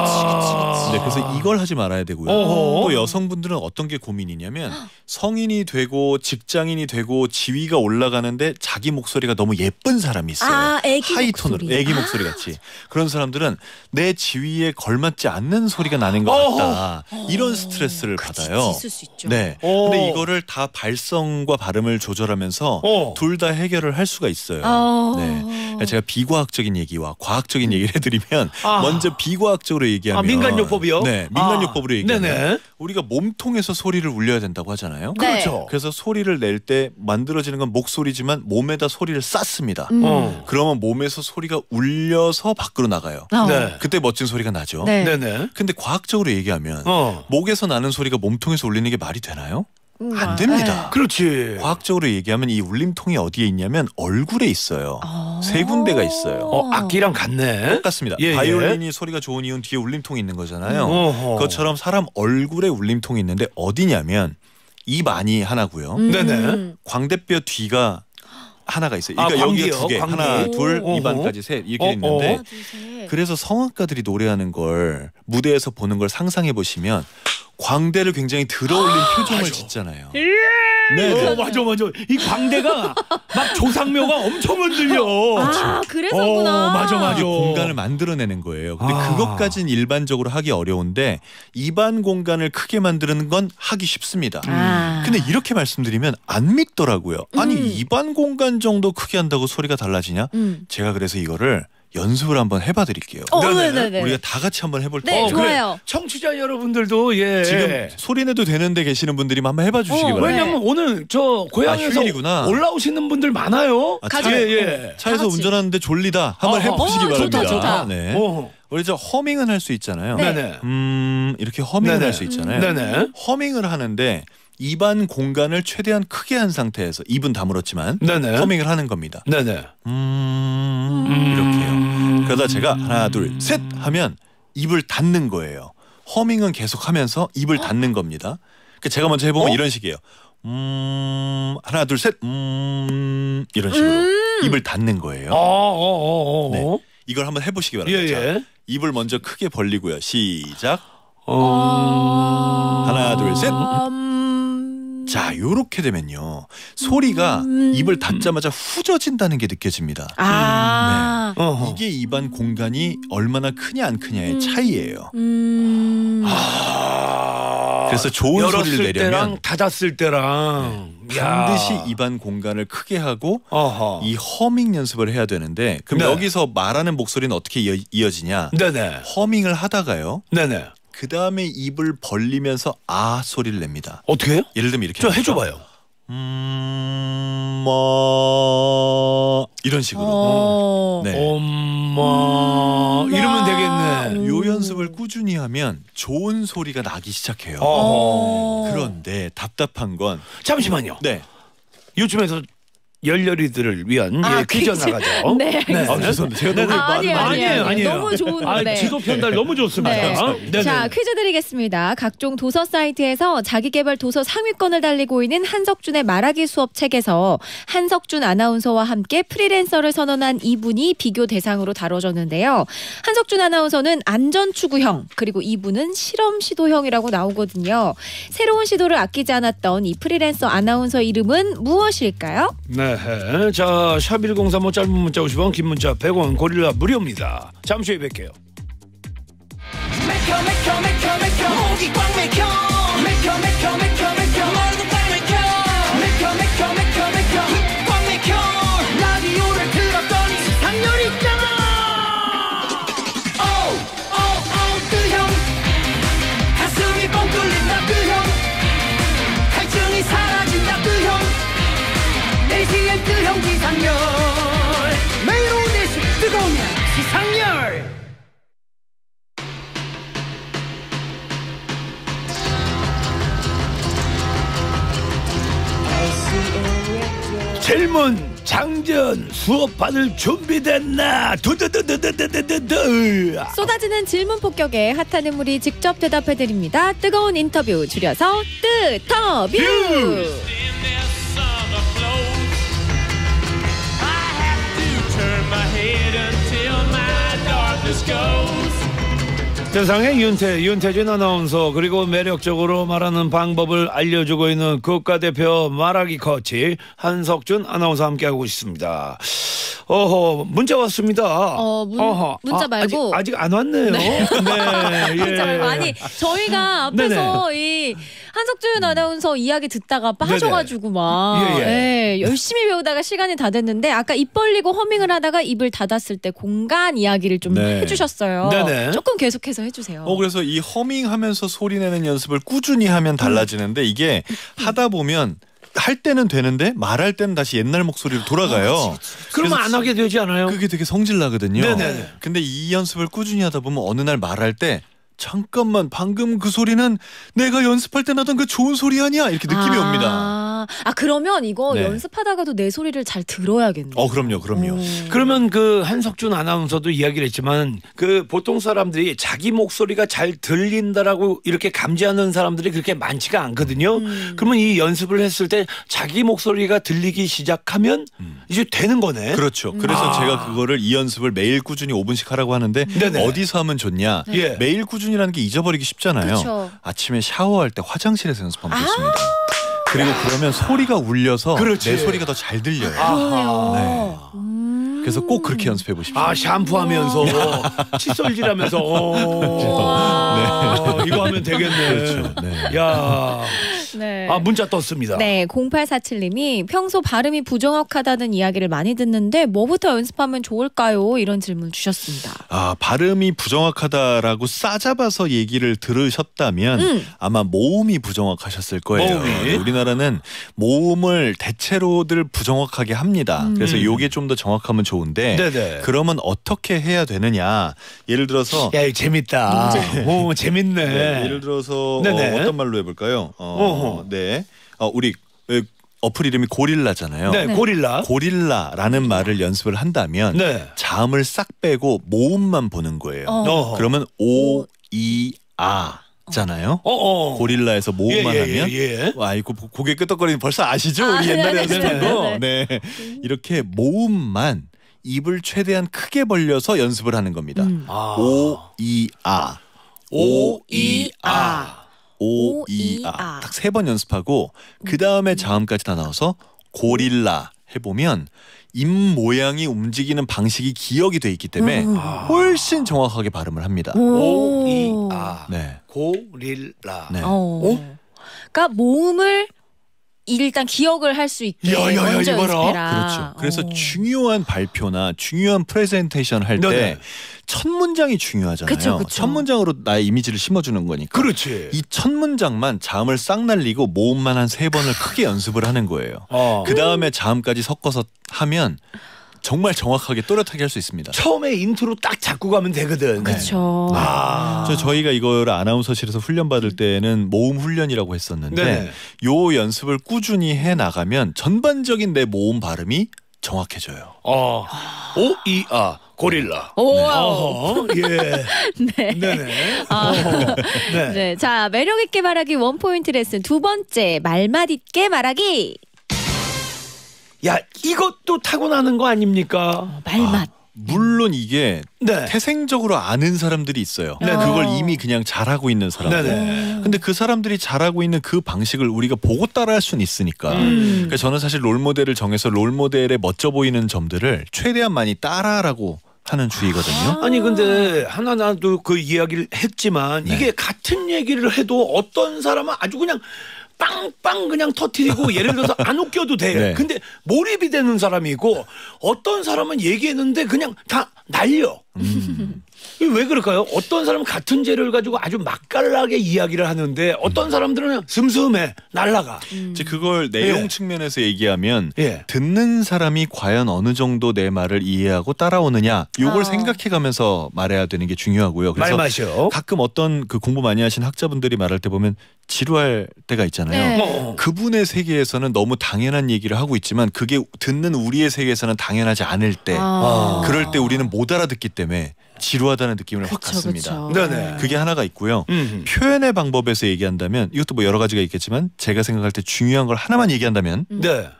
Speaker 3: 네, 그래서 이걸 하지 말아야 되고요. 또 여성분들은 어떤 게 고민이냐면 성인이 되고 직장인이 되고 지위가 올라가는데 자기 목소리가 너무 예쁜 사람이 있어요.
Speaker 1: 애기
Speaker 3: 하이톤으로
Speaker 1: 목소리.
Speaker 3: 애기 목소리 같이. 그런 사람들은 내 지위에 걸맞지 않는 소리가 나는 것 같다. 이런 스트레스를 받아요.
Speaker 1: 있을 수 있죠.
Speaker 3: 네. 근데 이거를 다 발성과 발음을 조절하면서 둘 다 해결을 할 수가 있어요. 네. 제가 비과학적인 얘기와 과학적인 얘기를 해드리면 먼저 비과학적으로 얘기하면
Speaker 2: 민간요법이요?
Speaker 3: 네, 민간요법으로 얘기하면
Speaker 2: 네네.
Speaker 3: 우리가 몸통에서 소리를 울려야 된다고 하잖아요.
Speaker 1: 네.
Speaker 2: 그렇죠.
Speaker 3: 그래서 소리를 낼 때 만들어지는 건 목소리지만 몸에다 소리를 쌌습니다. 그러면 몸에서 소리가 울려서 밖으로 나가요.
Speaker 2: 네.
Speaker 3: 그때 멋진 소리가 나죠.
Speaker 1: 네.
Speaker 2: 네네.
Speaker 3: 근데 과학적으로 얘기하면 목에서 나는 소리가 몸통에서 울리는 게 말이 되나요? 안 됩니다.
Speaker 2: 그렇지.
Speaker 3: 과학적으로 얘기하면 이 울림통이 어디에 있냐면 얼굴에 있어요. 세 군데가 있어요.
Speaker 2: 악기랑 같네.
Speaker 3: 똑같습니다.
Speaker 2: 예, 예.
Speaker 3: 바이올린이 소리가 좋은 이유는 뒤에 울림통이 있는 거잖아요.
Speaker 2: 어허.
Speaker 3: 그것처럼 사람 얼굴에 울림통이 있는데 어디냐면 입 안이 하나고요.
Speaker 2: 네네.
Speaker 3: 광대뼈 뒤가 하나가 있어요.
Speaker 2: 아,
Speaker 3: 그러니까 여기가
Speaker 2: 광기요?
Speaker 3: 두 개,
Speaker 2: 광기.
Speaker 3: 하나, 둘,
Speaker 2: 어허.
Speaker 3: 입안까지 셋 이렇게
Speaker 2: 어,
Speaker 3: 있는데
Speaker 1: 하나, 둘, 셋.
Speaker 3: 그래서 성악가들이 노래하는 걸 무대에서 보는 걸 상상해 보시면 광대를 굉장히 들어올린 표정을 짓잖아요. 네.
Speaker 2: 맞아. 이 광대가 막 조상묘가 엄청 흔들려.
Speaker 1: 그래서구나.
Speaker 2: 맞아.
Speaker 3: 이게 공간을 만들어내는 거예요. 근데 그것까지는 일반적으로 하기 어려운데 입안 공간을 크게 만드는 건 하기 쉽습니다. 근데 이렇게 말씀드리면 안 믿더라고요. 아니 입안 공간 정도 크게 한다고 소리가 달라지냐? 제가 그래서 이거를 연습을 한번 해봐 드릴게요.
Speaker 1: 네네네.
Speaker 3: 우리가 다 같이 한번 해볼
Speaker 1: 네,
Speaker 3: 테니까
Speaker 1: 좋아요.
Speaker 2: 청취자 여러분들도
Speaker 3: 지금 소리내도 되는데 계시는 분들이 한번 해봐 주시기 바랍니다.
Speaker 2: 왜냐면 오늘 저 고향에서
Speaker 3: 휴일이구나.
Speaker 2: 올라오시는 분들 많아요.
Speaker 1: 가족.
Speaker 3: 차에서
Speaker 1: 다 같이.
Speaker 3: 운전하는데 졸리다 한번
Speaker 2: 어허.
Speaker 3: 해보시기 바랍니다.
Speaker 1: 좋다.
Speaker 3: 네.
Speaker 2: 어허.
Speaker 3: 우리 저 허밍은 할 수 있잖아요.
Speaker 2: 네네.
Speaker 3: 이렇게 허밍을
Speaker 2: 네네.
Speaker 3: 할 수 있잖아요.
Speaker 2: 네네.
Speaker 3: 허밍을 하는데 입안 공간을 최대한 크게 한 상태에서 입은 다물었지만
Speaker 2: 네네.
Speaker 3: 허밍을 하는 겁니다.
Speaker 2: 네네.
Speaker 3: 이렇게요. 그러다 제가 하나 둘 셋 하면 입을 닫는 거예요. 허밍은 계속하면서 입을 닫는 겁니다. 그 제가 먼저 해보면 이런 식이에요. 하나 둘 셋 이런 식으로 입을 닫는 거예요. 네. 이걸 한번 해보시기 바랍니다.
Speaker 2: 예, 예.
Speaker 3: 자, 입을 먼저 크게 벌리고요. 시작. 하나 둘 셋. 자, 요렇게 되면요 소리가 입을 닫자마자 후져진다는 게 느껴집니다. 네. 이게 입안 공간이 얼마나 크냐 안 크냐의 차이예요. 그래서 좋은 소리를 내려면
Speaker 2: 때랑 닫았을 때랑
Speaker 3: 반드시 입안 공간을 크게 하고 이 허밍 연습을 해야 되는데 그럼
Speaker 2: 네.
Speaker 3: 여기서 말하는 목소리는 어떻게 이어지냐?
Speaker 2: 네네.
Speaker 3: 허밍을 하다가요.
Speaker 2: 네네.
Speaker 3: 그 다음에 입을 벌리면서 아 소리를 냅니다.
Speaker 2: 어떻게 해요?
Speaker 3: 예를 들면 이렇게
Speaker 2: 저 해줘봐요.
Speaker 3: 이런 식으로. 네.
Speaker 2: 엄마 이러면 되겠네.
Speaker 3: 요 연습을 꾸준히 하면 좋은 소리가 나기 시작해요. 그런데 답답한 건
Speaker 2: 잠시만요.
Speaker 3: 네.
Speaker 2: 요즘에서 열렬이들을 위한 퀴즈 나가죠.
Speaker 1: 네.
Speaker 3: 죄송합니다. 제가 너무
Speaker 1: 아니에요. 너무 좋은데.
Speaker 2: 지도 편달 너무 좋습니다.
Speaker 1: 네. 자, 퀴즈 드리겠습니다. 각종 도서 사이트에서 자기개발 도서 상위권을 달리고 있는 한석준의 말하기 수업 책에서 한석준 아나운서와 함께 프리랜서를 선언한 이분이 비교 대상으로 다뤄졌는데요. 한석준 아나운서는 안전추구형, 그리고 이분은 실험 시도형이라고 나오거든요. 새로운 시도를 아끼지 않았던 이 프리랜서 아나운서 이름은 무엇일까요?
Speaker 2: 네. 자, 샵1035 짧은 문자 50원, 긴 문자 100원, 고릴라 무료입니다. 잠시 후에 뵐게요.
Speaker 4: 목이 꽉 막혀 머리도 꽉 막혀 라디오를 틀었더니 상렬 있잖아. 그형 가슴이 뻥 뚫린다. 그형 갈증이 사라진다. 그형 4시엔 그형 기상열 매일 오후 4시 뜨거우면 기상열.
Speaker 2: 질문 장전 수업 받을 준비됐나? 두두두두두두두두.
Speaker 1: 쏟아지는 질문 폭격에 핫한 인물이 직접 대답해드립니다. 뜨거운 인터뷰, 줄여서 뜨터뷰.
Speaker 2: 세상의 윤태진 아나운서, 그리고 매력적으로 말하는 방법을 알려주고 있는 국가대표 말하기 코치 한석준 아나운서 함께하고 있습니다. 문자 왔습니다.
Speaker 1: 문자 말고
Speaker 2: 아직 안 왔네요. 네.
Speaker 1: 문자 말고. 아니, 저희가 앞에서 이 한석준 아나운서 이야기 듣다가 빠져가지고 막 열심히 배우다가 시간이 다 됐는데 아까 입 벌리고 허밍을 하다가 입을 닫았을 때 공간 이야기를 좀 해주셨어요.
Speaker 2: 네네.
Speaker 1: 조금 계속해서 해주세요.
Speaker 3: 그래서 이 허밍하면서 소리 내는 연습을 꾸준히 하면 달라지는데 이게 하다 보면 할 때는 되는데 말할 때는 다시 옛날 목소리로 돌아가요.
Speaker 2: 그러면 안 하게 되지 않아요?
Speaker 3: 그게 되게 성질 나거든요.
Speaker 2: 네네.
Speaker 3: 근데 이 연습을 꾸준히 하다 보면 어느 날 말할 때 잠깐만 방금 그 소리는 내가 연습할 때 나던 그 좋은 소리 아니야? 이렇게 느낌이 옵니다.
Speaker 1: 그러면 이거 연습하다가도 내 소리를 잘 들어야겠네.
Speaker 3: 그럼요.
Speaker 2: 그러면 그 한석준 아나운서도 이야기를 했지만 그 보통 사람들이 자기 목소리가 잘 들린다라고 이렇게 감지하는 사람들이 그렇게 많지가 않거든요. 그러면 이 연습을 했을 때 자기 목소리가 들리기 시작하면 이제 되는 거네.
Speaker 3: 그렇죠. 그래서 제가 그거를 이 연습을 매일 꾸준히 5분씩 하라고 하는데 어디서 하면 좋냐? 매일 꾸준히라는 게 잊어버리기 쉽잖아요.
Speaker 1: 그쵸.
Speaker 3: 아침에 샤워할 때 화장실에서 연습하면 좋습니다. 그리고 그러면 소리가 울려서 내 소리가 더 잘 들려요. 네. 그래서 꼭 그렇게 연습해 보십시오.
Speaker 2: 샴푸하면서 칫솔질하면서 이거 하면 되겠네.
Speaker 3: 그렇죠. 네.
Speaker 2: 야.
Speaker 1: 네.
Speaker 2: 문자 떴습니다.
Speaker 1: 네, 0847님이 평소 발음이 부정확하다는 이야기를 많이 듣는데 뭐부터 연습하면 좋을까요? 이런 질문 주셨습니다.
Speaker 3: 발음이 부정확하다라고 싸잡아서 얘기를 들으셨다면 아마 모음이 부정확하셨을 거예요.
Speaker 2: 모음이?
Speaker 3: 우리나라는 모음을 대체로들 부정확하게 합니다. 그래서 이게 좀 더 정확하면 좋은데 그러면 어떻게 해야 되느냐? 예를 들어서
Speaker 2: 야, 이거 재밌다. 재밌네.
Speaker 3: 예를 들어서 어떤 말로 해볼까요? 우리 어플 이름이 고릴라잖아요.
Speaker 2: 네,
Speaker 1: 네.
Speaker 2: 고릴라.
Speaker 3: 고릴라라는 말을 연습을 한다면
Speaker 2: 네.
Speaker 3: 자음을 싹 빼고 모음만 보는 거예요.
Speaker 2: 어허.
Speaker 3: 그러면 오, 이, 아잖아요. 고릴라에서 모음만 하면 아이고 고개 끄덕거리는 벌써 아시죠? 우리 옛날에 연습한 거. 네. 이렇게 모음만 입을 최대한 크게 벌려서 연습을 하는 겁니다. 오, 이, 아.
Speaker 2: 오, 이, 아.
Speaker 3: 오, 이, 아. 딱 3번 연습하고 그 다음에 자음까지 다 나와서 고릴라 해보면 입 모양이 움직이는 방식이 기억이 돼 있기 때문에 훨씬 정확하게 발음을 합니다.
Speaker 2: 오, 이, 아.
Speaker 3: 네.
Speaker 2: 고릴라.
Speaker 3: 네.
Speaker 1: 그러니까 모음을 일단 기억을 할 수 있게 먼저
Speaker 2: 이봐라.
Speaker 1: 연습해라.
Speaker 3: 그렇죠. 그래서 중요한 발표나 중요한 프레젠테이션 할 때 첫 문장이 중요하잖아요.
Speaker 1: 그쵸.
Speaker 3: 첫 문장으로 나의 이미지를 심어주는 거니까.
Speaker 2: 그렇지.
Speaker 3: 이 첫 문장만 자음을 싹 날리고 모음만 한 3번을 크게 연습을 하는 거예요. 그 다음에 자음까지 섞어서 하면 정말 정확하게 또렷하게 할 수 있습니다.
Speaker 2: 처음에 인트로 딱 잡고 가면 되거든.
Speaker 1: 그렇죠.
Speaker 3: 저희가 이걸 아나운서실에서 훈련 받을 때는 모음 훈련이라고 했었는데
Speaker 2: 네.
Speaker 3: 요 연습을 꾸준히 해 나가면 전반적인 내 모음 발음이 정확해져요.
Speaker 2: 오, 이, 아. 고릴라. 예.
Speaker 1: 네.
Speaker 2: 네네. 네.
Speaker 1: 네. 자, 매력 있게 말하기 원포인트 레슨 2번째 말맛 있게 말하기.
Speaker 2: 야, 이것도 타고나는 거 아닙니까?
Speaker 1: 말맛.
Speaker 3: 물론 이게
Speaker 2: 네.
Speaker 3: 태생적으로 아는 사람들이 있어요.
Speaker 2: 네네.
Speaker 3: 그걸 이미 그냥 잘하고 있는 사람들.
Speaker 2: 네네.
Speaker 3: 근데 그 사람들이 잘하고 있는 그 방식을 우리가 보고 따라할 수는 있으니까. 그러니까 저는 사실 롤모델을 정해서 롤모델의 멋져 보이는 점들을 최대한 많이 따라하라고 하는 주의거든요.
Speaker 2: 아니 근데 하나 나도 그 이야기를 했지만
Speaker 3: 네.
Speaker 2: 이게 같은 얘기를 해도 어떤 사람은 아주 그냥 빵빵 그냥 터트리고 예를 들어서 안 웃겨도 돼.
Speaker 3: 네.
Speaker 2: 근데 몰입이 되는 사람이 있고 어떤 사람은 얘기했는데 그냥 다 날려. 이게 왜 그럴까요? 어떤 사람은 같은 재료를 가지고 아주 맛깔나게 이야기를 하는데 어떤 사람들은 그냥 슴슴해 날라가.
Speaker 3: 이제 그걸 내용
Speaker 2: 예.
Speaker 3: 측면에서 얘기하면
Speaker 2: 예.
Speaker 3: 듣는 사람이 과연 어느 정도 내 말을 이해하고 따라오느냐 요걸 생각해가면서 말해야 되는 게 중요하고요. 그래서
Speaker 2: 말마시오.
Speaker 3: 가끔 어떤 그 공부 많이 하신 학자분들이 말할 때 보면 지루할 때가 있잖아요.
Speaker 1: 네.
Speaker 3: 그분의 세계에서는 너무 당연한 얘기를 하고 있지만 그게 듣는 우리의 세계에서는 당연하지 않을 때 그럴 때 우리는 못 알아듣기 때문에 지루하다는 느낌을 확 갖습니다.
Speaker 1: 그쵸.
Speaker 2: 네네.
Speaker 3: 그게 하나가 있고요. 표현의 방법에서 얘기한다면 이것도 뭐 여러 가지가 있겠지만 제가 생각할 때 중요한 걸 하나만 얘기한다면
Speaker 2: 네.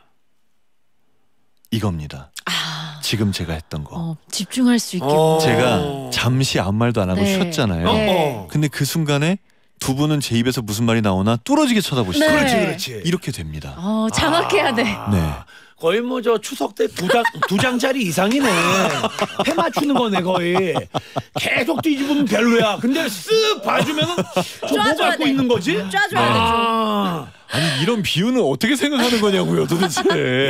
Speaker 3: 이겁니다. 지금 제가 했던 거.
Speaker 1: 집중할 수 있게.
Speaker 3: 제가 잠시 아무 말도 안 하고
Speaker 1: 네.
Speaker 3: 쉬었잖아요.
Speaker 1: 네.
Speaker 3: 근데 그 순간에 두 분은 제 입에서 무슨 말이 나오나 뚫어지게 쳐다보시죠.
Speaker 1: 네.
Speaker 2: 그렇지.
Speaker 3: 이렇게 됩니다.
Speaker 1: 장악해야 돼.
Speaker 3: 네.
Speaker 2: 거의 뭐 저 추석 때 두 장짜리 이상이네. 해 맞추는 거네 거의. 계속 뒤집으면 별로야. 근데 쓱 봐주면은 저 뭐
Speaker 1: 쪄줘야
Speaker 2: 갖고
Speaker 1: 돼.
Speaker 2: 있는 거지?
Speaker 1: 쪄줘야 돼.
Speaker 3: 아니 이런 비유는 어떻게 생각하는 거냐고요 도대체.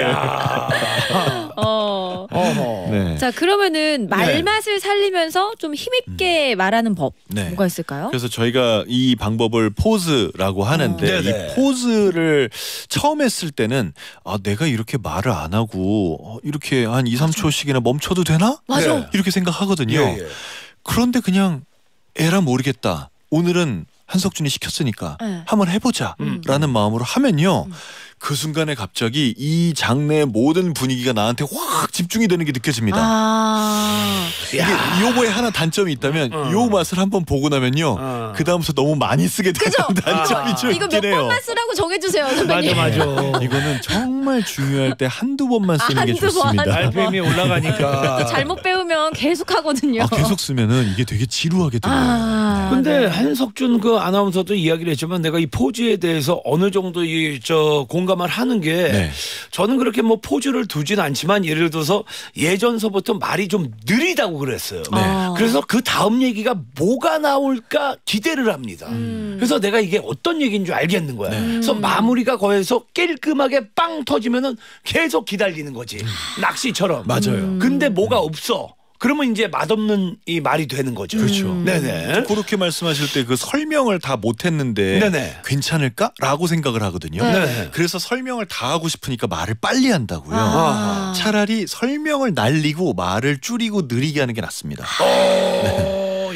Speaker 3: 네.
Speaker 1: 자, 그러면은 말맛을 살리면서 좀 힘있게 말하는 법
Speaker 3: 네.
Speaker 1: 뭐가 있을까요?
Speaker 3: 그래서 저희가 이 방법을 포즈라고 하는데
Speaker 2: 네네.
Speaker 3: 이 포즈를 처음 했을 때는 내가 이렇게 말을 안 하고 이렇게 한 2, 3초씩이나 멈춰도 되나?
Speaker 1: 맞아.
Speaker 2: 네.
Speaker 3: 이렇게 생각하거든요.
Speaker 2: 예, 예.
Speaker 3: 그런데 그냥 에라 모르겠다. 오늘은 한석준이 시켰으니까
Speaker 1: 네.
Speaker 3: 한번 해보자 라는 마음으로 하면요. 그 순간에 갑자기 이 장내의 모든 분위기가 나한테 확 집중이 되는 게 느껴집니다. 이게 요거에 하나 단점이 있다면 요 맛을 한번 보고 나면요. 그 다음부터 너무 많이 쓰게 되는 단점이 좀
Speaker 1: 이거 몇
Speaker 3: 있긴 해요.
Speaker 1: 번만 쓰라고 정해주세요, 선배님.
Speaker 2: 맞아.
Speaker 3: 이거는 정말 중요할 때 한두 번만 쓰는 게
Speaker 1: 한두 번,
Speaker 3: 좋습니다.
Speaker 1: 한두 번.
Speaker 2: RPM이 올라가니까.
Speaker 1: 잘못 배우면 계속 하거든요.
Speaker 3: 계속 쓰면은 이게 되게 지루하게 들려요.
Speaker 2: 근데 한석준 그 아나운서도 이야기를 했지만 내가 이 포즈에 대해서 어느 정도 공감을 하는 게
Speaker 3: 네.
Speaker 2: 저는 그렇게 뭐 포즈를 두진 않지만 예를 들어서 예전서부터 말이 좀 느리다고 그랬어요.
Speaker 3: 네.
Speaker 2: 그래서 그 다음 얘기가 뭐가 나올까 기대를 합니다. 그래서 내가 이게 어떤 얘기인 줄 알겠는 거야. 그래서 마무리가 거기서 깔끔하게 빵 터지면은 계속 기다리는 거지. 낚시처럼.
Speaker 3: 맞아요.
Speaker 2: 근데 뭐가 없어. 그러면 이제 맛없는 이 말이 되는 거죠.
Speaker 3: 그렇죠.
Speaker 2: 네네.
Speaker 3: 그렇게 말씀하실 때 그 설명을 다 못했는데
Speaker 2: 네네.
Speaker 3: 괜찮을까라고 생각을 하거든요.
Speaker 2: 네.
Speaker 3: 그래서 설명을 다 하고 싶으니까 말을 빨리 한다고요.
Speaker 2: 아하.
Speaker 3: 차라리 설명을 날리고 말을 줄이고 느리게 하는 게 낫습니다.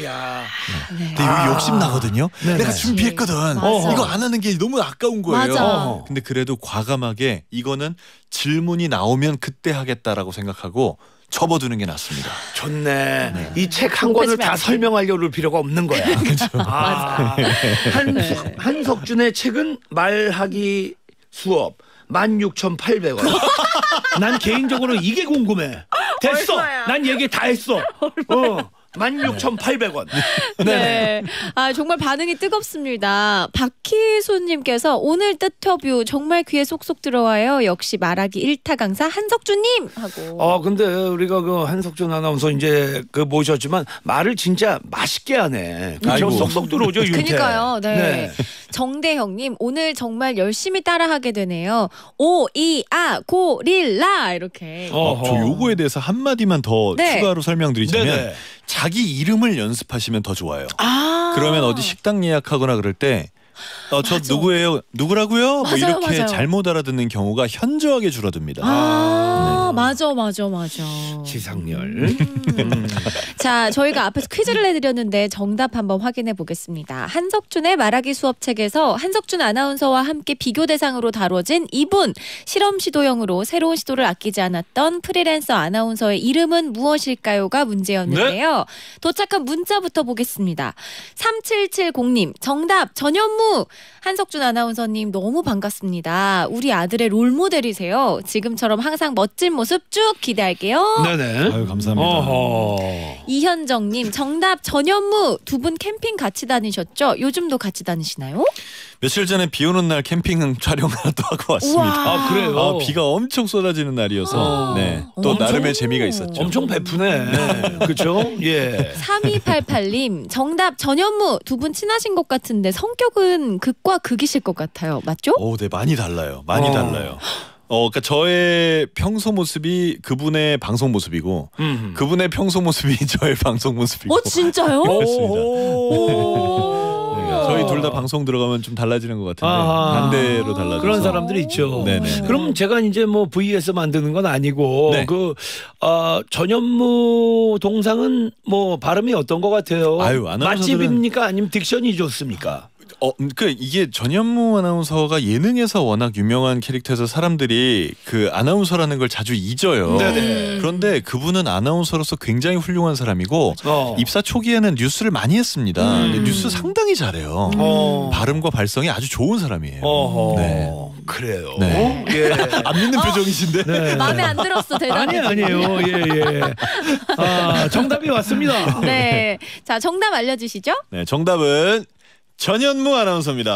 Speaker 2: 야.
Speaker 1: 네.
Speaker 3: 근데 이거 욕심 나거든요.
Speaker 2: 네네.
Speaker 3: 내가 준비했거든.
Speaker 1: 맞아.
Speaker 3: 이거 안 하는 게 너무 아까운 거예요.
Speaker 1: 맞아.
Speaker 3: 근데 그래도 과감하게 이거는 질문이 나오면 그때 하겠다라고 생각하고 접어두는 게 낫습니다.
Speaker 2: 좋네. 이 책 한 권을 다 설명하려고 할 필요가 없는 거야.
Speaker 3: 그렇죠.
Speaker 2: 아, 한석준의 책은 말하기 수업 16,800원. 난 개인적으로 이게 궁금해. 됐어.
Speaker 1: 얼마야?
Speaker 2: 난 얘기 다 했어. 16,800원.
Speaker 1: 네. 아, 정말 반응이 뜨겁습니다. 박희수님께서 오늘 뜻터뷰 정말 귀에 쏙쏙 들어와요. 역시 말하기 1타 강사 한석준님 하고.
Speaker 2: 근데 우리가 그 한석준 아나운서 이제 그 모셨지만 말을 진짜 맛있게 하네. 그렇죠?
Speaker 3: 아이고.
Speaker 2: 쏙쏙 들어오죠, 윤태.
Speaker 1: 그니까요. 네.
Speaker 2: 네.
Speaker 1: 정대형님 오늘 정말 열심히 따라하게 되네요. 오, 이, 아, 고릴라 이렇게.
Speaker 3: 저 요거에 대해서 한마디만 더
Speaker 1: 네.
Speaker 3: 추가로 설명드리자면
Speaker 2: 네네.
Speaker 3: 자기 이름을 연습하시면 더 좋아요.
Speaker 1: 아.
Speaker 3: 그러면 어디 식당 예약하거나 그럴 때 저
Speaker 1: 맞아.
Speaker 3: 누구예요? 누구라고요? 뭐
Speaker 1: 맞아요,
Speaker 3: 이렇게
Speaker 1: 맞아요.
Speaker 3: 잘못 알아듣는 경우가 현저하게 줄어듭니다.
Speaker 1: 맞아.
Speaker 2: 지상렬.
Speaker 1: 자, 저희가 앞에서 퀴즈를 내드렸는데 정답 한번 확인해 보겠습니다. 한석준의 말하기 수업책에서 한석준 아나운서와 함께 비교 대상으로 다뤄진 이분 실험 시도형으로 새로운 시도를 아끼지 않았던 프리랜서 아나운서의 이름은 무엇일까요가 문제였는데요. 도착한 문자부터 보겠습니다. 3770님 정답 전현무. 한석준 아나운서님 너무 반갑습니다. 우리 아들의 롤모델이세요. 지금처럼 항상 멋진 모습 쭉 기대할게요.
Speaker 2: 네네.
Speaker 3: 아유 감사합니다.
Speaker 1: 이현정님 정답 전현무. 두 분 캠핑 같이 다니셨죠? 요즘도 같이 다니시나요?
Speaker 3: 며칠 전에 비 오는 날 캠핑 촬영을 또 하고 왔습니다.
Speaker 1: 우와.
Speaker 2: 그래요?
Speaker 3: 비가 엄청 쏟아지는 날이어서 또
Speaker 1: 엄청-
Speaker 3: 나름의 재미가 있었죠.
Speaker 2: 엄청 베푸네. 그렇죠? 예.
Speaker 1: 3288님 정답 전현무. 두 분 친하신 것 같은데 성격은 극과 극이실 것 같아요. 맞죠?
Speaker 3: 네 많이 달라요. 많이 달라요. 그러니까 저의 평소 모습이 그분의 방송 모습이고 그분의 평소 모습이 저의 방송 모습이고.
Speaker 1: 진짜요?
Speaker 3: 그렇습니다.
Speaker 1: 오.
Speaker 3: 저희 둘 다 방송 들어가면 좀 달라지는 것 같은데
Speaker 2: 아하.
Speaker 3: 반대로 달라져서
Speaker 2: 그런 사람들이 있죠.
Speaker 3: 네네.
Speaker 2: 그럼 제가 이제 뭐 VS 만드는 건 아니고
Speaker 3: 네.
Speaker 2: 전현무 동상은 뭐 발음이 어떤 것 같아요?
Speaker 3: 아유, 아나운서들은-
Speaker 2: 맛집입니까? 아니면 딕션이 좋습니까?
Speaker 3: 이게 전현무 아나운서가 예능에서 워낙 유명한 캐릭터에서 사람들이 그 아나운서라는 걸 자주 잊어요.
Speaker 2: 네네.
Speaker 3: 그런데 그분은 아나운서로서 굉장히 훌륭한 사람이고 입사 초기에는 뉴스를 많이 했습니다. 근데 뉴스 상당히 잘해요. 발음과 발성이 아주 좋은 사람이에요. 네.
Speaker 2: 그래요.
Speaker 3: 네.
Speaker 2: 예.
Speaker 3: 안 믿는 표정이신데.
Speaker 2: 네.
Speaker 1: 마음에 안 들었어 대단히.
Speaker 2: 아니에요. 예. 정답이 왔습니다.
Speaker 1: 네. 자 정답 알려주시죠.
Speaker 3: 네, 정답은 전현무 아나운서입니다.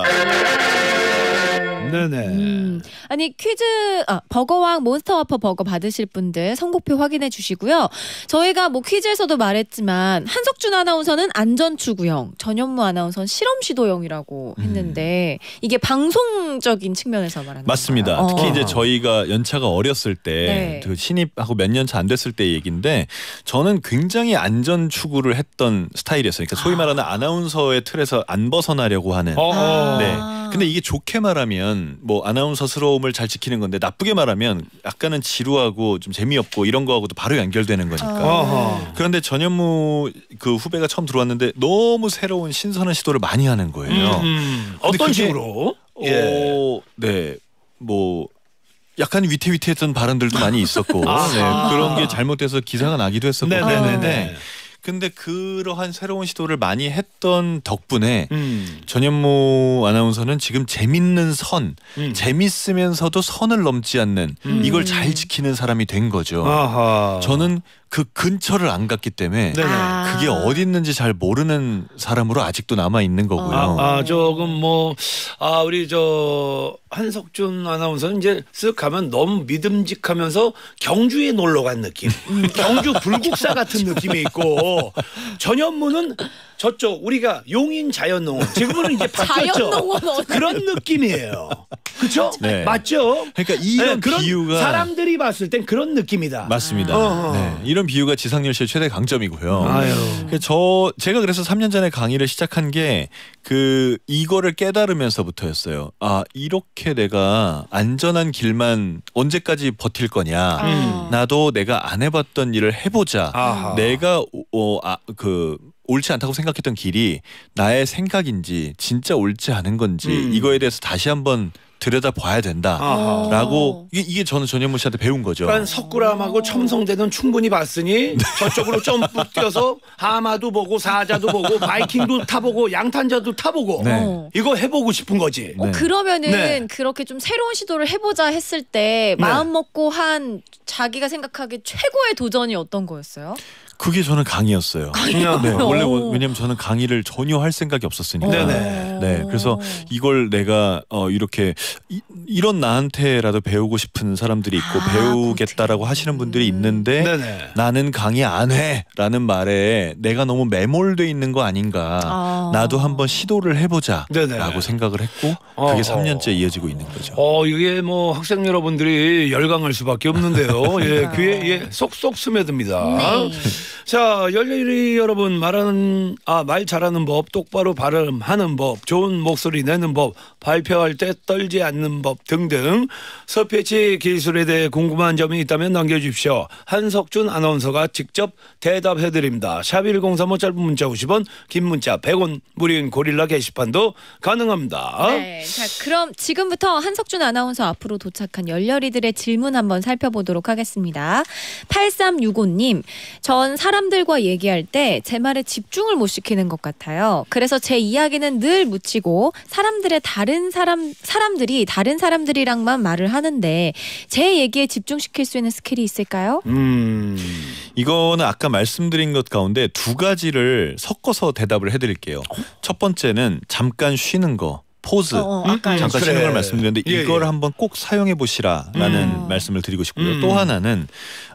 Speaker 2: 네네.
Speaker 1: 아니 퀴즈 버거왕 몬스터와퍼 버거 받으실 분들 선곡표 확인해 주시고요. 저희가 뭐 퀴즈에서도 말했지만 한석준 아나운서는 안전추구형, 전현무 아나운서는 실험시도형이라고 했는데 이게 방송적인 측면에서 말하는
Speaker 3: 맞습니다.
Speaker 1: 건가요?
Speaker 3: 특히 이제 저희가 연차가 어렸을 때
Speaker 1: 네.
Speaker 3: 그 신입하고 몇 년 차 안 됐을 때 얘기인데 저는 굉장히 안전 추구를 했던 스타일이었어요. 그러니까 소위 말하는 아나운서의 틀에서 안 벗어나려고 하는. 네. 근데 이게 좋게 말하면 뭐 아나운서스러움을 잘 지키는 건데 나쁘게 말하면 약간은 지루하고 좀 재미없고 이런 거하고도 바로 연결되는 거니까. 그런데 전현무 그 후배가 처음 들어왔는데 너무 새로운 신선한 시도를 많이 하는 거예요.
Speaker 2: 어떤
Speaker 3: 그게-
Speaker 2: 식으로?
Speaker 3: 네. 뭐 약간 위태위태했던 발언들도 많이 있었고 네, 그런 게 잘못돼서 기사가 나기도 했었고 그랬는데 근데 그러한 새로운 시도를 많이 했던 덕분에 전현무 아나운서는 지금 재밌는 선, 재밌으면서도 선을 넘지 않는 이걸 잘 지키는 사람이 된 거죠. 저는 그 근처를 안 갔기 때문에
Speaker 2: 네네.
Speaker 3: 그게 어디 있는지 잘 모르는 사람으로 아직도 남아 있는 거고요.
Speaker 2: 조금 우리 한석준 아나운서는 이제 쓱 가면 너무 믿음직하면서 경주에 놀러 간 느낌. 경주 불국사 같은 느낌이 있고 전현무는 저쪽 우리가 용인 자연농원 지금은 이제 바뀌었죠.
Speaker 1: 자연농원 어디-
Speaker 2: 그런 느낌이에요. 그렇죠?
Speaker 3: 네.
Speaker 2: 맞죠?
Speaker 3: 그러니까 이런
Speaker 2: 그런
Speaker 3: 비유가
Speaker 2: 사람들이 봤을 땐 그런 느낌이다.
Speaker 3: 맞습니다. 네, 이런 비유가 지상렬 씨의 최대 강점이고요.
Speaker 2: 아유.
Speaker 3: 제가 그래서 3년 전에 강의를 시작한 게 이거를 깨달으면서부터였어요. 이렇게 내가 안전한 길만 언제까지 버틸 거냐. 나도 내가 안 해봤던 일을 해보자.
Speaker 2: 아하.
Speaker 3: 내가 옳지 않다고 생각했던 길이 나의 생각인지 진짜 옳지 않은 건지 이거에 대해서 다시 한번 들여다봐야 된다라고 이게 저는 전현무 씨한테 배운 거죠.
Speaker 2: 그러니까 석굴암하고 첨성대는 충분히 봤으니 저쪽으로 점프 뛰어서 하마도 보고 사자도 보고 바이킹도 타보고 양탄자도 타보고
Speaker 3: 네.
Speaker 2: 이거 해보고 싶은 거지.
Speaker 3: 네.
Speaker 1: 그러면은
Speaker 2: 네.
Speaker 1: 그렇게 좀 새로운 시도를 해보자 했을 때 마음 먹고 한 자기가 생각하기에 최고의 도전이 어떤 거였어요?
Speaker 3: 그게 저는 강의였어요. 네, 원래 왜냐면 저는 강의를 전혀 할 생각이 없었으니까.
Speaker 2: 네네.
Speaker 3: 네, 그래서 이걸 내가 이렇게 이런 나한테라도 배우고 싶은 사람들이 있고 배우겠다라고 하시는 분들이 있는데
Speaker 2: 네네.
Speaker 3: 나는 강의 안 해라는 말에 내가 너무 매몰돼 있는 거 아닌가. 나도 한번 시도를 해보자라고
Speaker 2: 네네.
Speaker 3: 생각을 했고 그게 3년째 이어지고 있는 거죠.
Speaker 2: 이게 뭐 학생 여러분들이 열광할 수밖에 없는데요. 예, 귀에 쏙쏙 스며듭니다.
Speaker 1: 네.
Speaker 2: 자, 열렬히 여러분 말 잘하는 법, 똑바로 발음하는 법, 좋은 목소리 내는 법, 발표할 때 떨지 않는 법 등등 서피치 기술에 대해 궁금한 점이 있다면 남겨주십시오. 한석준 아나운서가 직접 대답해드립니다. 샵 1035 짧은 문자 50원, 긴 문자 100원, 무료인 고릴라 게시판도 가능합니다.
Speaker 1: 네, 자 그럼 지금부터 한석준 아나운서 앞으로 도착한 열렬이들의 질문 한번 살펴보도록 하겠습니다. 8365님, 전 사람들과 얘기할 때 제 말에 집중을 못 시키는 것 같아요. 그래서 제 이야기는 늘 묻히고 사람들이 다른 사람들이랑만 말을 하는데 제 얘기에 집중시킬 수 있는 스킬이 있을까요?
Speaker 3: 이거는 아까 말씀드린 것 가운데 두 가지를 섞어서 대답을 해드릴게요. 첫 번째는 잠깐 쉬는 거. 포즈 잠깐
Speaker 2: 그래.
Speaker 3: 쉬는 걸 말씀드렸는데
Speaker 2: 예,
Speaker 3: 이걸
Speaker 2: 예.
Speaker 3: 한번 꼭 사용해 보시라라는 말씀을 드리고 싶고요. 또 하나는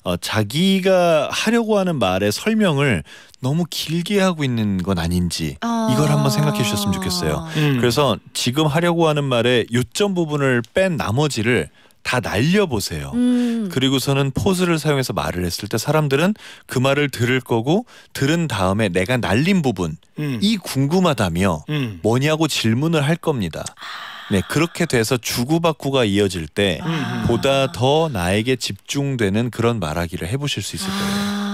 Speaker 3: 자기가 하려고 하는 말의 설명을 너무 길게 하고 있는 건 아닌지 이걸 한번 생각해 주셨으면 좋겠어요. 그래서 지금 하려고 하는 말의 요점 부분을 뺀 나머지를 다 날려보세요. 그리고서는 포즈를 사용해서 말을 했을 때 사람들은 그 말을 들을 거고 들은 다음에 내가 날린 부분 이 궁금하다며 뭐냐고 질문을 할 겁니다. 네, 그렇게 돼서 주고받고가 이어질 때 보다 더 나에게 집중되는 그런 말하기를 해보실 수 있을 거예요.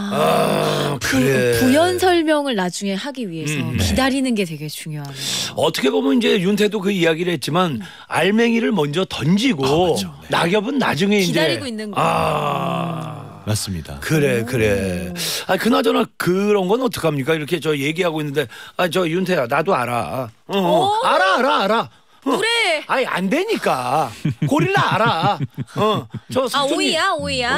Speaker 2: 그래.
Speaker 1: 부연 설명을 나중에 하기 위해서 기다리는 게 되게 중요하네요.
Speaker 2: 어떻게 보면 이제 윤태도 그 이야기를 했지만 알맹이를 먼저 던지고
Speaker 3: 그렇죠. 네.
Speaker 2: 낙엽은 나중에
Speaker 1: 기다리고
Speaker 2: 이제
Speaker 1: 있는 거예요.
Speaker 3: 맞습니다.
Speaker 2: 그래. 그나저나 그런 건 어떡합니까? 이렇게 저 얘기하고 있는데 저 윤태야 나도 알아. 알아.
Speaker 1: 그래.
Speaker 2: 아니 안 되니까 고릴라 알아. 저
Speaker 1: 오이야.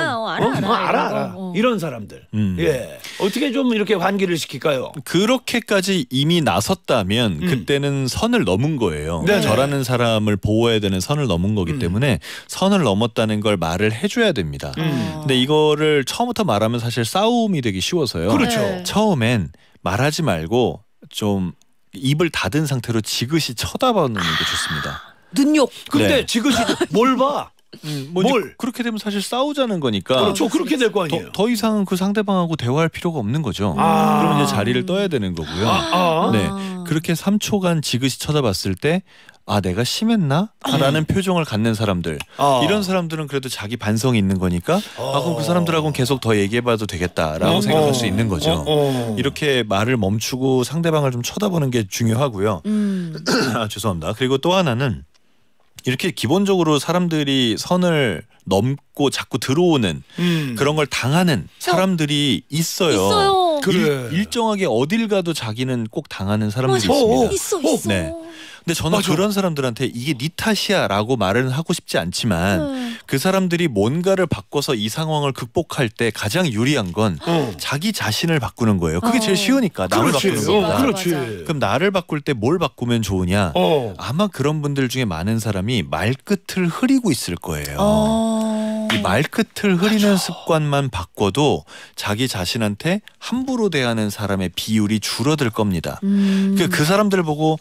Speaker 2: 알아. 이런 사람들. 예. 어떻게 좀 이렇게 환기를 시킬까요?
Speaker 3: 그렇게까지 이미 나섰다면 그때는 선을 넘은 거예요.
Speaker 2: 네네.
Speaker 3: 저라는 사람을 보호해야 되는 선을 넘은 거기 때문에 선을 넘었다는 걸 말을 해줘야 됩니다. 근데 이거를 처음부터 말하면 사실 싸움이 되기 쉬워서요.
Speaker 2: 그렇죠.
Speaker 1: 네.
Speaker 3: 처음엔 말하지 말고 좀 입을 닫은 상태로 지그시 쳐다보는 게 좋습니다.
Speaker 1: 눈욕.
Speaker 2: 근데
Speaker 3: 네.
Speaker 2: 지그시 뭘 봐?
Speaker 3: 뭐 이제
Speaker 2: 뭘?
Speaker 3: 그렇게 되면 사실 싸우자는 거니까
Speaker 2: 그렇죠. 그렇게 될 거 아니에요.
Speaker 3: 더 이상 그 상대방하고 대화할 필요가 없는 거죠.
Speaker 2: 아.
Speaker 3: 그러면 이제 자리를 떠야 되는 거고요. 네, 그렇게 3초간 지그시 쳐다봤을 때 내가 심했나? 라는 표정을 갖는 사람들 이런 사람들은 그래도 자기 반성이 있는 거니까 그럼 그 사람들하고는 계속 더 얘기해봐도 되겠다라고 생각할 수 있는 거죠. 이렇게 말을 멈추고 상대방을 좀 쳐다보는 게 중요하고요. 죄송합니다. 그리고 또 하나는 이렇게 기본적으로 사람들이 선을 넘고 자꾸 들어오는 그런 걸 당하는 사람들이 있어요.
Speaker 2: 그래.
Speaker 3: 일정하게 어딜 가도 자기는 꼭 당하는 사람들이 있습니다.
Speaker 1: 있어.
Speaker 3: 네. 근데 저는 그런 사람들한테 이게 네 탓이야라고 말은 하고 싶지 않지만 그 사람들이 뭔가를 바꿔서 이 상황을 극복할 때 가장 유리한 건 자기 자신을 바꾸는 거예요. 그게 제일 쉬우니까 남을
Speaker 2: 그렇지.
Speaker 3: 바꾸는 거보다.
Speaker 2: 그렇지.
Speaker 3: 그럼 나를 바꿀 때 뭘 바꾸면 좋으냐? 아마 그런 분들 중에 많은 사람이 말끝을 흐리고 있을 거예요. 이 말끝을 흐리는 습관만 바꿔도 자기 자신한테 함부로 대하는 사람의 비율이 줄어들 겁니다. 그 사람들 보고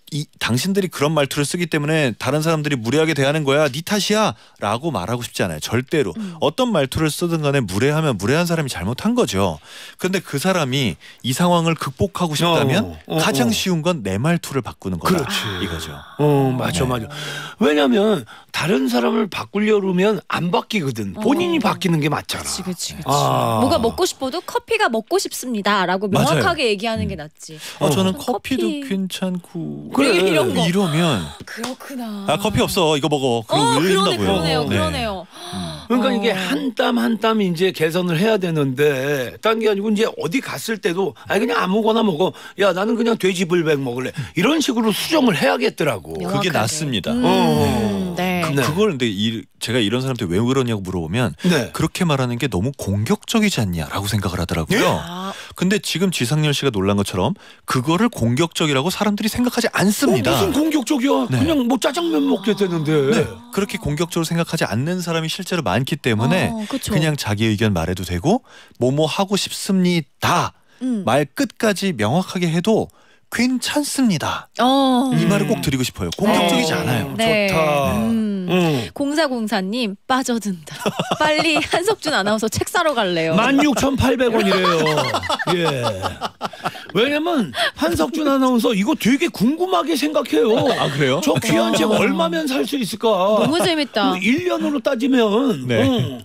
Speaker 3: 당신들이 그런 말투를 쓰기 때문에 다른 사람들이 무례하게 대하는 거야. 네 탓이야 라고 말하고 싶지 않아요. 절대로. 어떤 말투를 쓰든 간에 무례하면 무례한 사람이 잘못한 거죠. 근데 그 사람이 이 상황을 극복하고 싶다면 가장 쉬운 건 내 말투를 바꾸는 거다.
Speaker 2: 그렇지.
Speaker 3: 이거죠.
Speaker 2: 맞아 맞아. 왜냐면 다른 사람을 바꾸려 그러면 안 바뀌거든. 본인이 바뀌는 게 맞잖아.
Speaker 1: 그치. 뭐가 먹고 싶어도 커피가 먹고 싶습니다라고 명확하게
Speaker 3: 맞아요.
Speaker 1: 얘기하는 게 낫지.
Speaker 3: 저는
Speaker 1: 커피.
Speaker 3: 커피도 괜찮고
Speaker 2: 그래.
Speaker 1: 이런 거.
Speaker 3: 이러면
Speaker 1: 그렇구나.
Speaker 3: 커피 없어 이거 먹어. 그러고 이런다고요.
Speaker 1: 그러네요.
Speaker 2: 그러니까 이게 한 땀 한 땀 이제 개선을 해야 되는데 딴 게 아니고 이제 어디 갔을 때도 그냥 아무거나 먹어. 야 나는 그냥 돼지불백 먹을래. 이런 식으로 수정을 해야겠더라고.
Speaker 3: 그게
Speaker 1: 명확하게.
Speaker 3: 낫습니다.
Speaker 1: 네.
Speaker 3: 그걸 근데 제가 이런 사람한테 왜 그러냐고 물어보면
Speaker 2: 네.
Speaker 3: 그렇게 말하는 게 너무 공격적이지 않냐라고 생각을 하더라고요. 근데 지금 지상렬 씨가 놀란 것처럼 그거를 공격적이라고 사람들이 생각하지 않습니다.
Speaker 2: 무슨 공격적이야?
Speaker 3: 네.
Speaker 2: 그냥 뭐 짜장면 먹게 되는데.
Speaker 3: 네, 그렇게 공격적으로 생각하지 않는 사람이 실제로 많기 때문에
Speaker 1: 그쵸.
Speaker 3: 그냥 자기 의견 말해도 되고 뭐뭐 하고 싶습니다. 말 끝까지 명확하게 해도 괜찮습니다. 이 말을 꼭 드리고 싶어요. 공격적이지 않아요.
Speaker 1: 네.
Speaker 2: 좋다.
Speaker 1: 0404님 빠져든다. 빨리 한석준 아나운서 책 사러 갈래요.
Speaker 2: 16,800원이래요. 예. 왜냐면 한석준 아나운서 이거 되게 궁금하게 생각해요.
Speaker 3: 아 그래요?
Speaker 2: 저 귀한 책 얼마면 살 수 있을까?
Speaker 1: 너무 재밌다.
Speaker 2: 1년으로 따지면
Speaker 3: 네.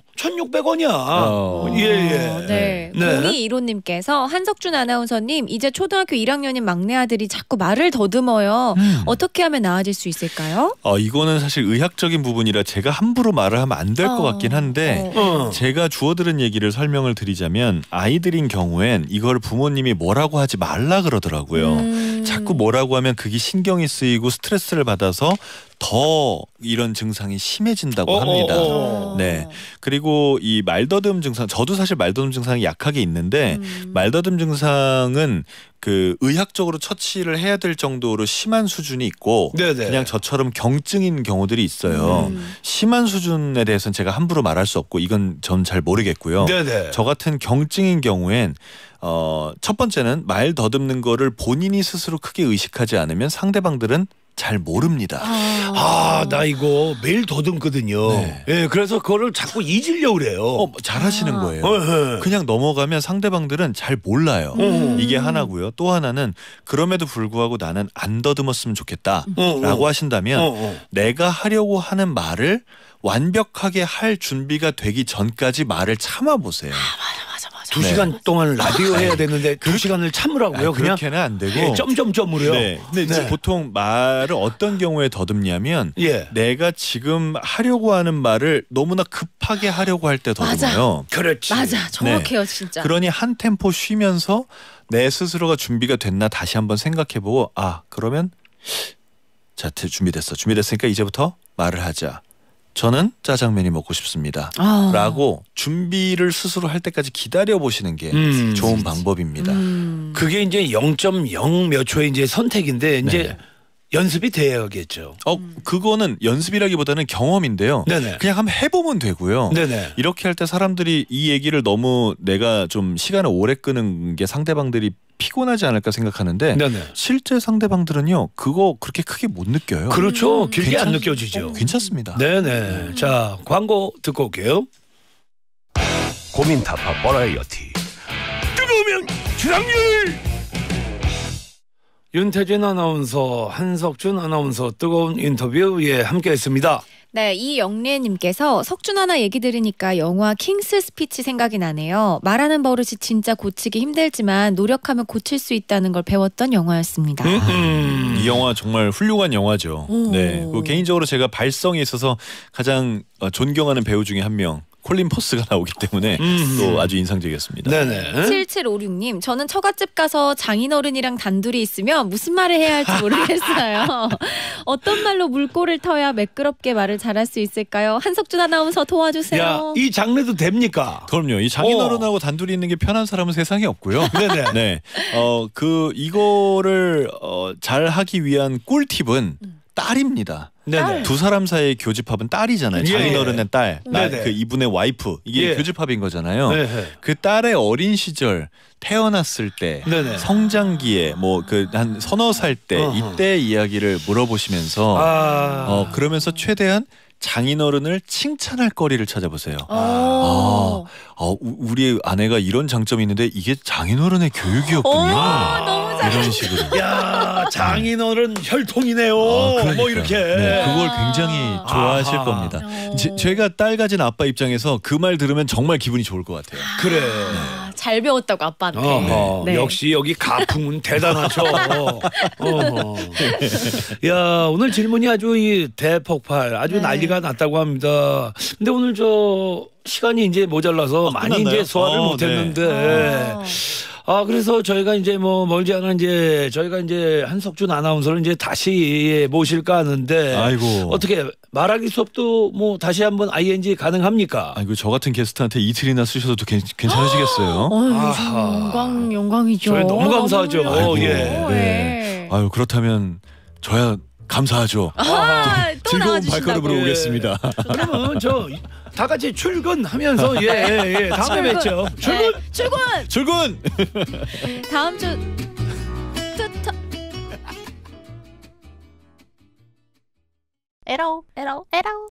Speaker 2: 1,600원이야. 예.
Speaker 1: 네.
Speaker 2: 네.
Speaker 1: 0215님께서 한석준 아나운서님 이제 초등학교 1학년인 막내 아들이 자꾸 말을 더듬어요. 어떻게 하면 나아질 수 있을까요?
Speaker 3: 이거는 사실 의학적인 부분이라 제가 함부로 말을 하면 안 될 것 같긴 한데 제가 주워들은 얘기를 설명을 드리자면 아이들인 경우엔 이걸 부모님이 뭐라고 하지 말라 그러더라고요. 자꾸 뭐라고 하면 그게 신경이 쓰이고 스트레스를 받아서 더 이런 증상이 심해진다고 합니다. 네. 그리고 이 말더듬 증상, 저도 사실 말더듬 증상이 약하게 있는데 말더듬 증상은 그 의학적으로 처치를 해야 될 정도로 심한 수준이 있고
Speaker 2: 네네.
Speaker 3: 그냥 저처럼 경증인 경우들이 있어요. 심한 수준에 대해서는 제가 함부로 말할 수 없고 이건 전 잘 모르겠고요.
Speaker 2: 네네.
Speaker 3: 저 같은 경증인 경우엔 첫 번째는 말 더듬는 거를 본인이 스스로 크게 의식하지 않으면 상대방들은 잘 모릅니다.
Speaker 2: 나 이거 매일 더듬거든요.
Speaker 3: 네.
Speaker 2: 예, 그래서 그거를 자꾸 잊으려고 그래요.
Speaker 3: 잘하시는 거예요.
Speaker 2: 네.
Speaker 3: 그냥 넘어가면 상대방들은 잘 몰라요. 이게 하나고요. 또 하나는 그럼에도 불구하고 나는 안 더듬었으면 좋겠다라고 하신다면 내가 하려고 하는 말을 완벽하게 할 준비가 되기 전까지 말을 참아보세요.
Speaker 1: 맞아.
Speaker 2: 2시간 동안 라디오 해야 되는데 2시간을 참으라고요. 그냥
Speaker 3: 그렇게는 안 되고
Speaker 2: 예, 점점점으로요.
Speaker 3: 네. 근데 이제 보통 말을 어떤 경우에 더듬냐면
Speaker 2: 예.
Speaker 3: 내가 지금 하려고 하는 말을 너무나 급하게 하려고 할 때 더듬어요.
Speaker 2: 그렇지.
Speaker 1: 맞아. 정확해요, 진짜.
Speaker 3: 그러니 한 템포 쉬면서 내 스스로가 준비가 됐나 다시 한번 생각해보고 그러면 자 준비됐으니까 이제부터 말을 하자. 저는 짜장면이 먹고 싶습니다. 라고 준비를 스스로 할 때까지 기다려보시는 게 좋은 방법입니다.
Speaker 2: 그게 이제 0.0 몇 초의 이제 선택인데 이제 연습이 돼야겠죠.
Speaker 3: 그거는 연습이라기보다는 경험인데요.
Speaker 2: 네네.
Speaker 3: 그냥 한번 해보면 되고요.
Speaker 2: 네네.
Speaker 3: 이렇게 할 때 사람들이 이 얘기를 너무 내가 좀 시간을 오래 끄는 게 상대방들이 피곤하지 않을까 생각하는데
Speaker 2: 네네.
Speaker 3: 실제 상대방들은요 그거 그렇게 크게 못 느껴요.
Speaker 2: 그렇죠. 길게 안 느껴지죠.
Speaker 3: 괜찮습니다.
Speaker 2: 네네. 자, 광고 듣고 올게요.
Speaker 5: 고민 타파 버라이어티 뜨거우면 지상렬
Speaker 2: 윤태진 아나운서, 한석준 아나운서 뜨거운 인터뷰 함께했습니다.
Speaker 1: 네, 이영래님께서 석준 하나 얘기 들으니까 영화 킹스 스피치 생각이 나네요. 말하는 버릇이 진짜 고치기 힘들지만 노력하면 고칠 수 있다는 걸 배웠던 영화였습니다.
Speaker 3: 이 영화 정말 훌륭한 영화죠. 네, 개인적으로 제가 발성에 있어서 가장 존경하는 배우 중에 한 명. 콜린 퍼스가 나오기 때문에 또 아주 인상적이었습니다.
Speaker 2: 네네.
Speaker 1: 7756님, 저는 처갓집 가서 장인어른이랑 단둘이 있으면 무슨 말을 해야 할지 모르겠어요. 어떤 말로 물꼬를 터야 매끄럽게 말을 잘할 수 있을까요? 한석준 아나운서 도와주세요.
Speaker 2: 야, 이 장르도 됩니까?
Speaker 3: 그럼요. 이 장인어른하고 단둘이 있는 게 편한 사람은 세상에 없고요.
Speaker 2: 네네.
Speaker 3: 네, 이거를 잘 하기 위한 꿀팁은 딸입니다.
Speaker 2: 네네.
Speaker 3: 두 사람 사이의 교집합은 딸이잖아요.
Speaker 2: 예.
Speaker 3: 장인어른의 딸,
Speaker 2: 네네.
Speaker 3: 그 이분의 와이프 이게
Speaker 2: 예.
Speaker 3: 교집합인 거잖아요.
Speaker 2: 네네.
Speaker 3: 그 딸의 어린 시절 태어났을 때
Speaker 2: 네네.
Speaker 3: 성장기에 뭐 그 한 서너 살 때
Speaker 2: 어허.
Speaker 3: 이때 이야기를 물어보시면서 그러면서 최대한 장인어른을 칭찬할 거리를 찾아보세요. 우리 아내가 이런 장점이 있는데 이게 장인어른의 교육이었군요.
Speaker 1: 너무
Speaker 3: 이런 식으로.
Speaker 2: 야, 장인어른 혈통이네요.
Speaker 3: 그러니까요.
Speaker 2: 뭐 이렇게.
Speaker 3: 네, 그걸 굉장히 좋아하실
Speaker 2: 아하.
Speaker 3: 겁니다. 제가 딸 가진 아빠 입장에서 그 말 들으면 정말 기분이 좋을 것 같아요.
Speaker 2: 그래.
Speaker 1: 잘 배웠다고 아빠한테.
Speaker 2: 어허,
Speaker 1: 네.
Speaker 2: 역시 여기 가풍은 대단하죠. 어허. 야, 오늘 질문이 아주 이 대폭발, 아주
Speaker 1: 네.
Speaker 2: 난리가 났다고 합니다. 근데 오늘 저 시간이 이제 모자라서 많이
Speaker 3: 끝났나요?
Speaker 2: 이제 소화를 못했는데. 그래서 저희가 이제 뭐 멀지 않아 이제 저희가 이제 한석준 아나운서를 이제 다시 모실까 하는데.
Speaker 3: 아이고.
Speaker 2: 어떻게 말하기 수업도 뭐 다시 한번 ING 가능합니까?
Speaker 3: 아이고 저 같은 게스트한테 이틀이나 쓰셔도 괜찮으시겠어요?
Speaker 2: 아하.
Speaker 1: 영광이죠.
Speaker 2: 저희 너무 감사하죠.
Speaker 3: 아이고.
Speaker 2: 예.
Speaker 3: 네. 아유 그렇다면 저야 감사하죠.
Speaker 1: 또
Speaker 3: 즐거운
Speaker 1: 나와주신다고.
Speaker 3: 발걸음으로
Speaker 2: 예.
Speaker 3: 오겠습니다.
Speaker 2: 그러면 저 다 같이 출근하면서 다음에 뵙죠. 출근.
Speaker 3: 출근.
Speaker 1: 다음 주
Speaker 6: 에라오.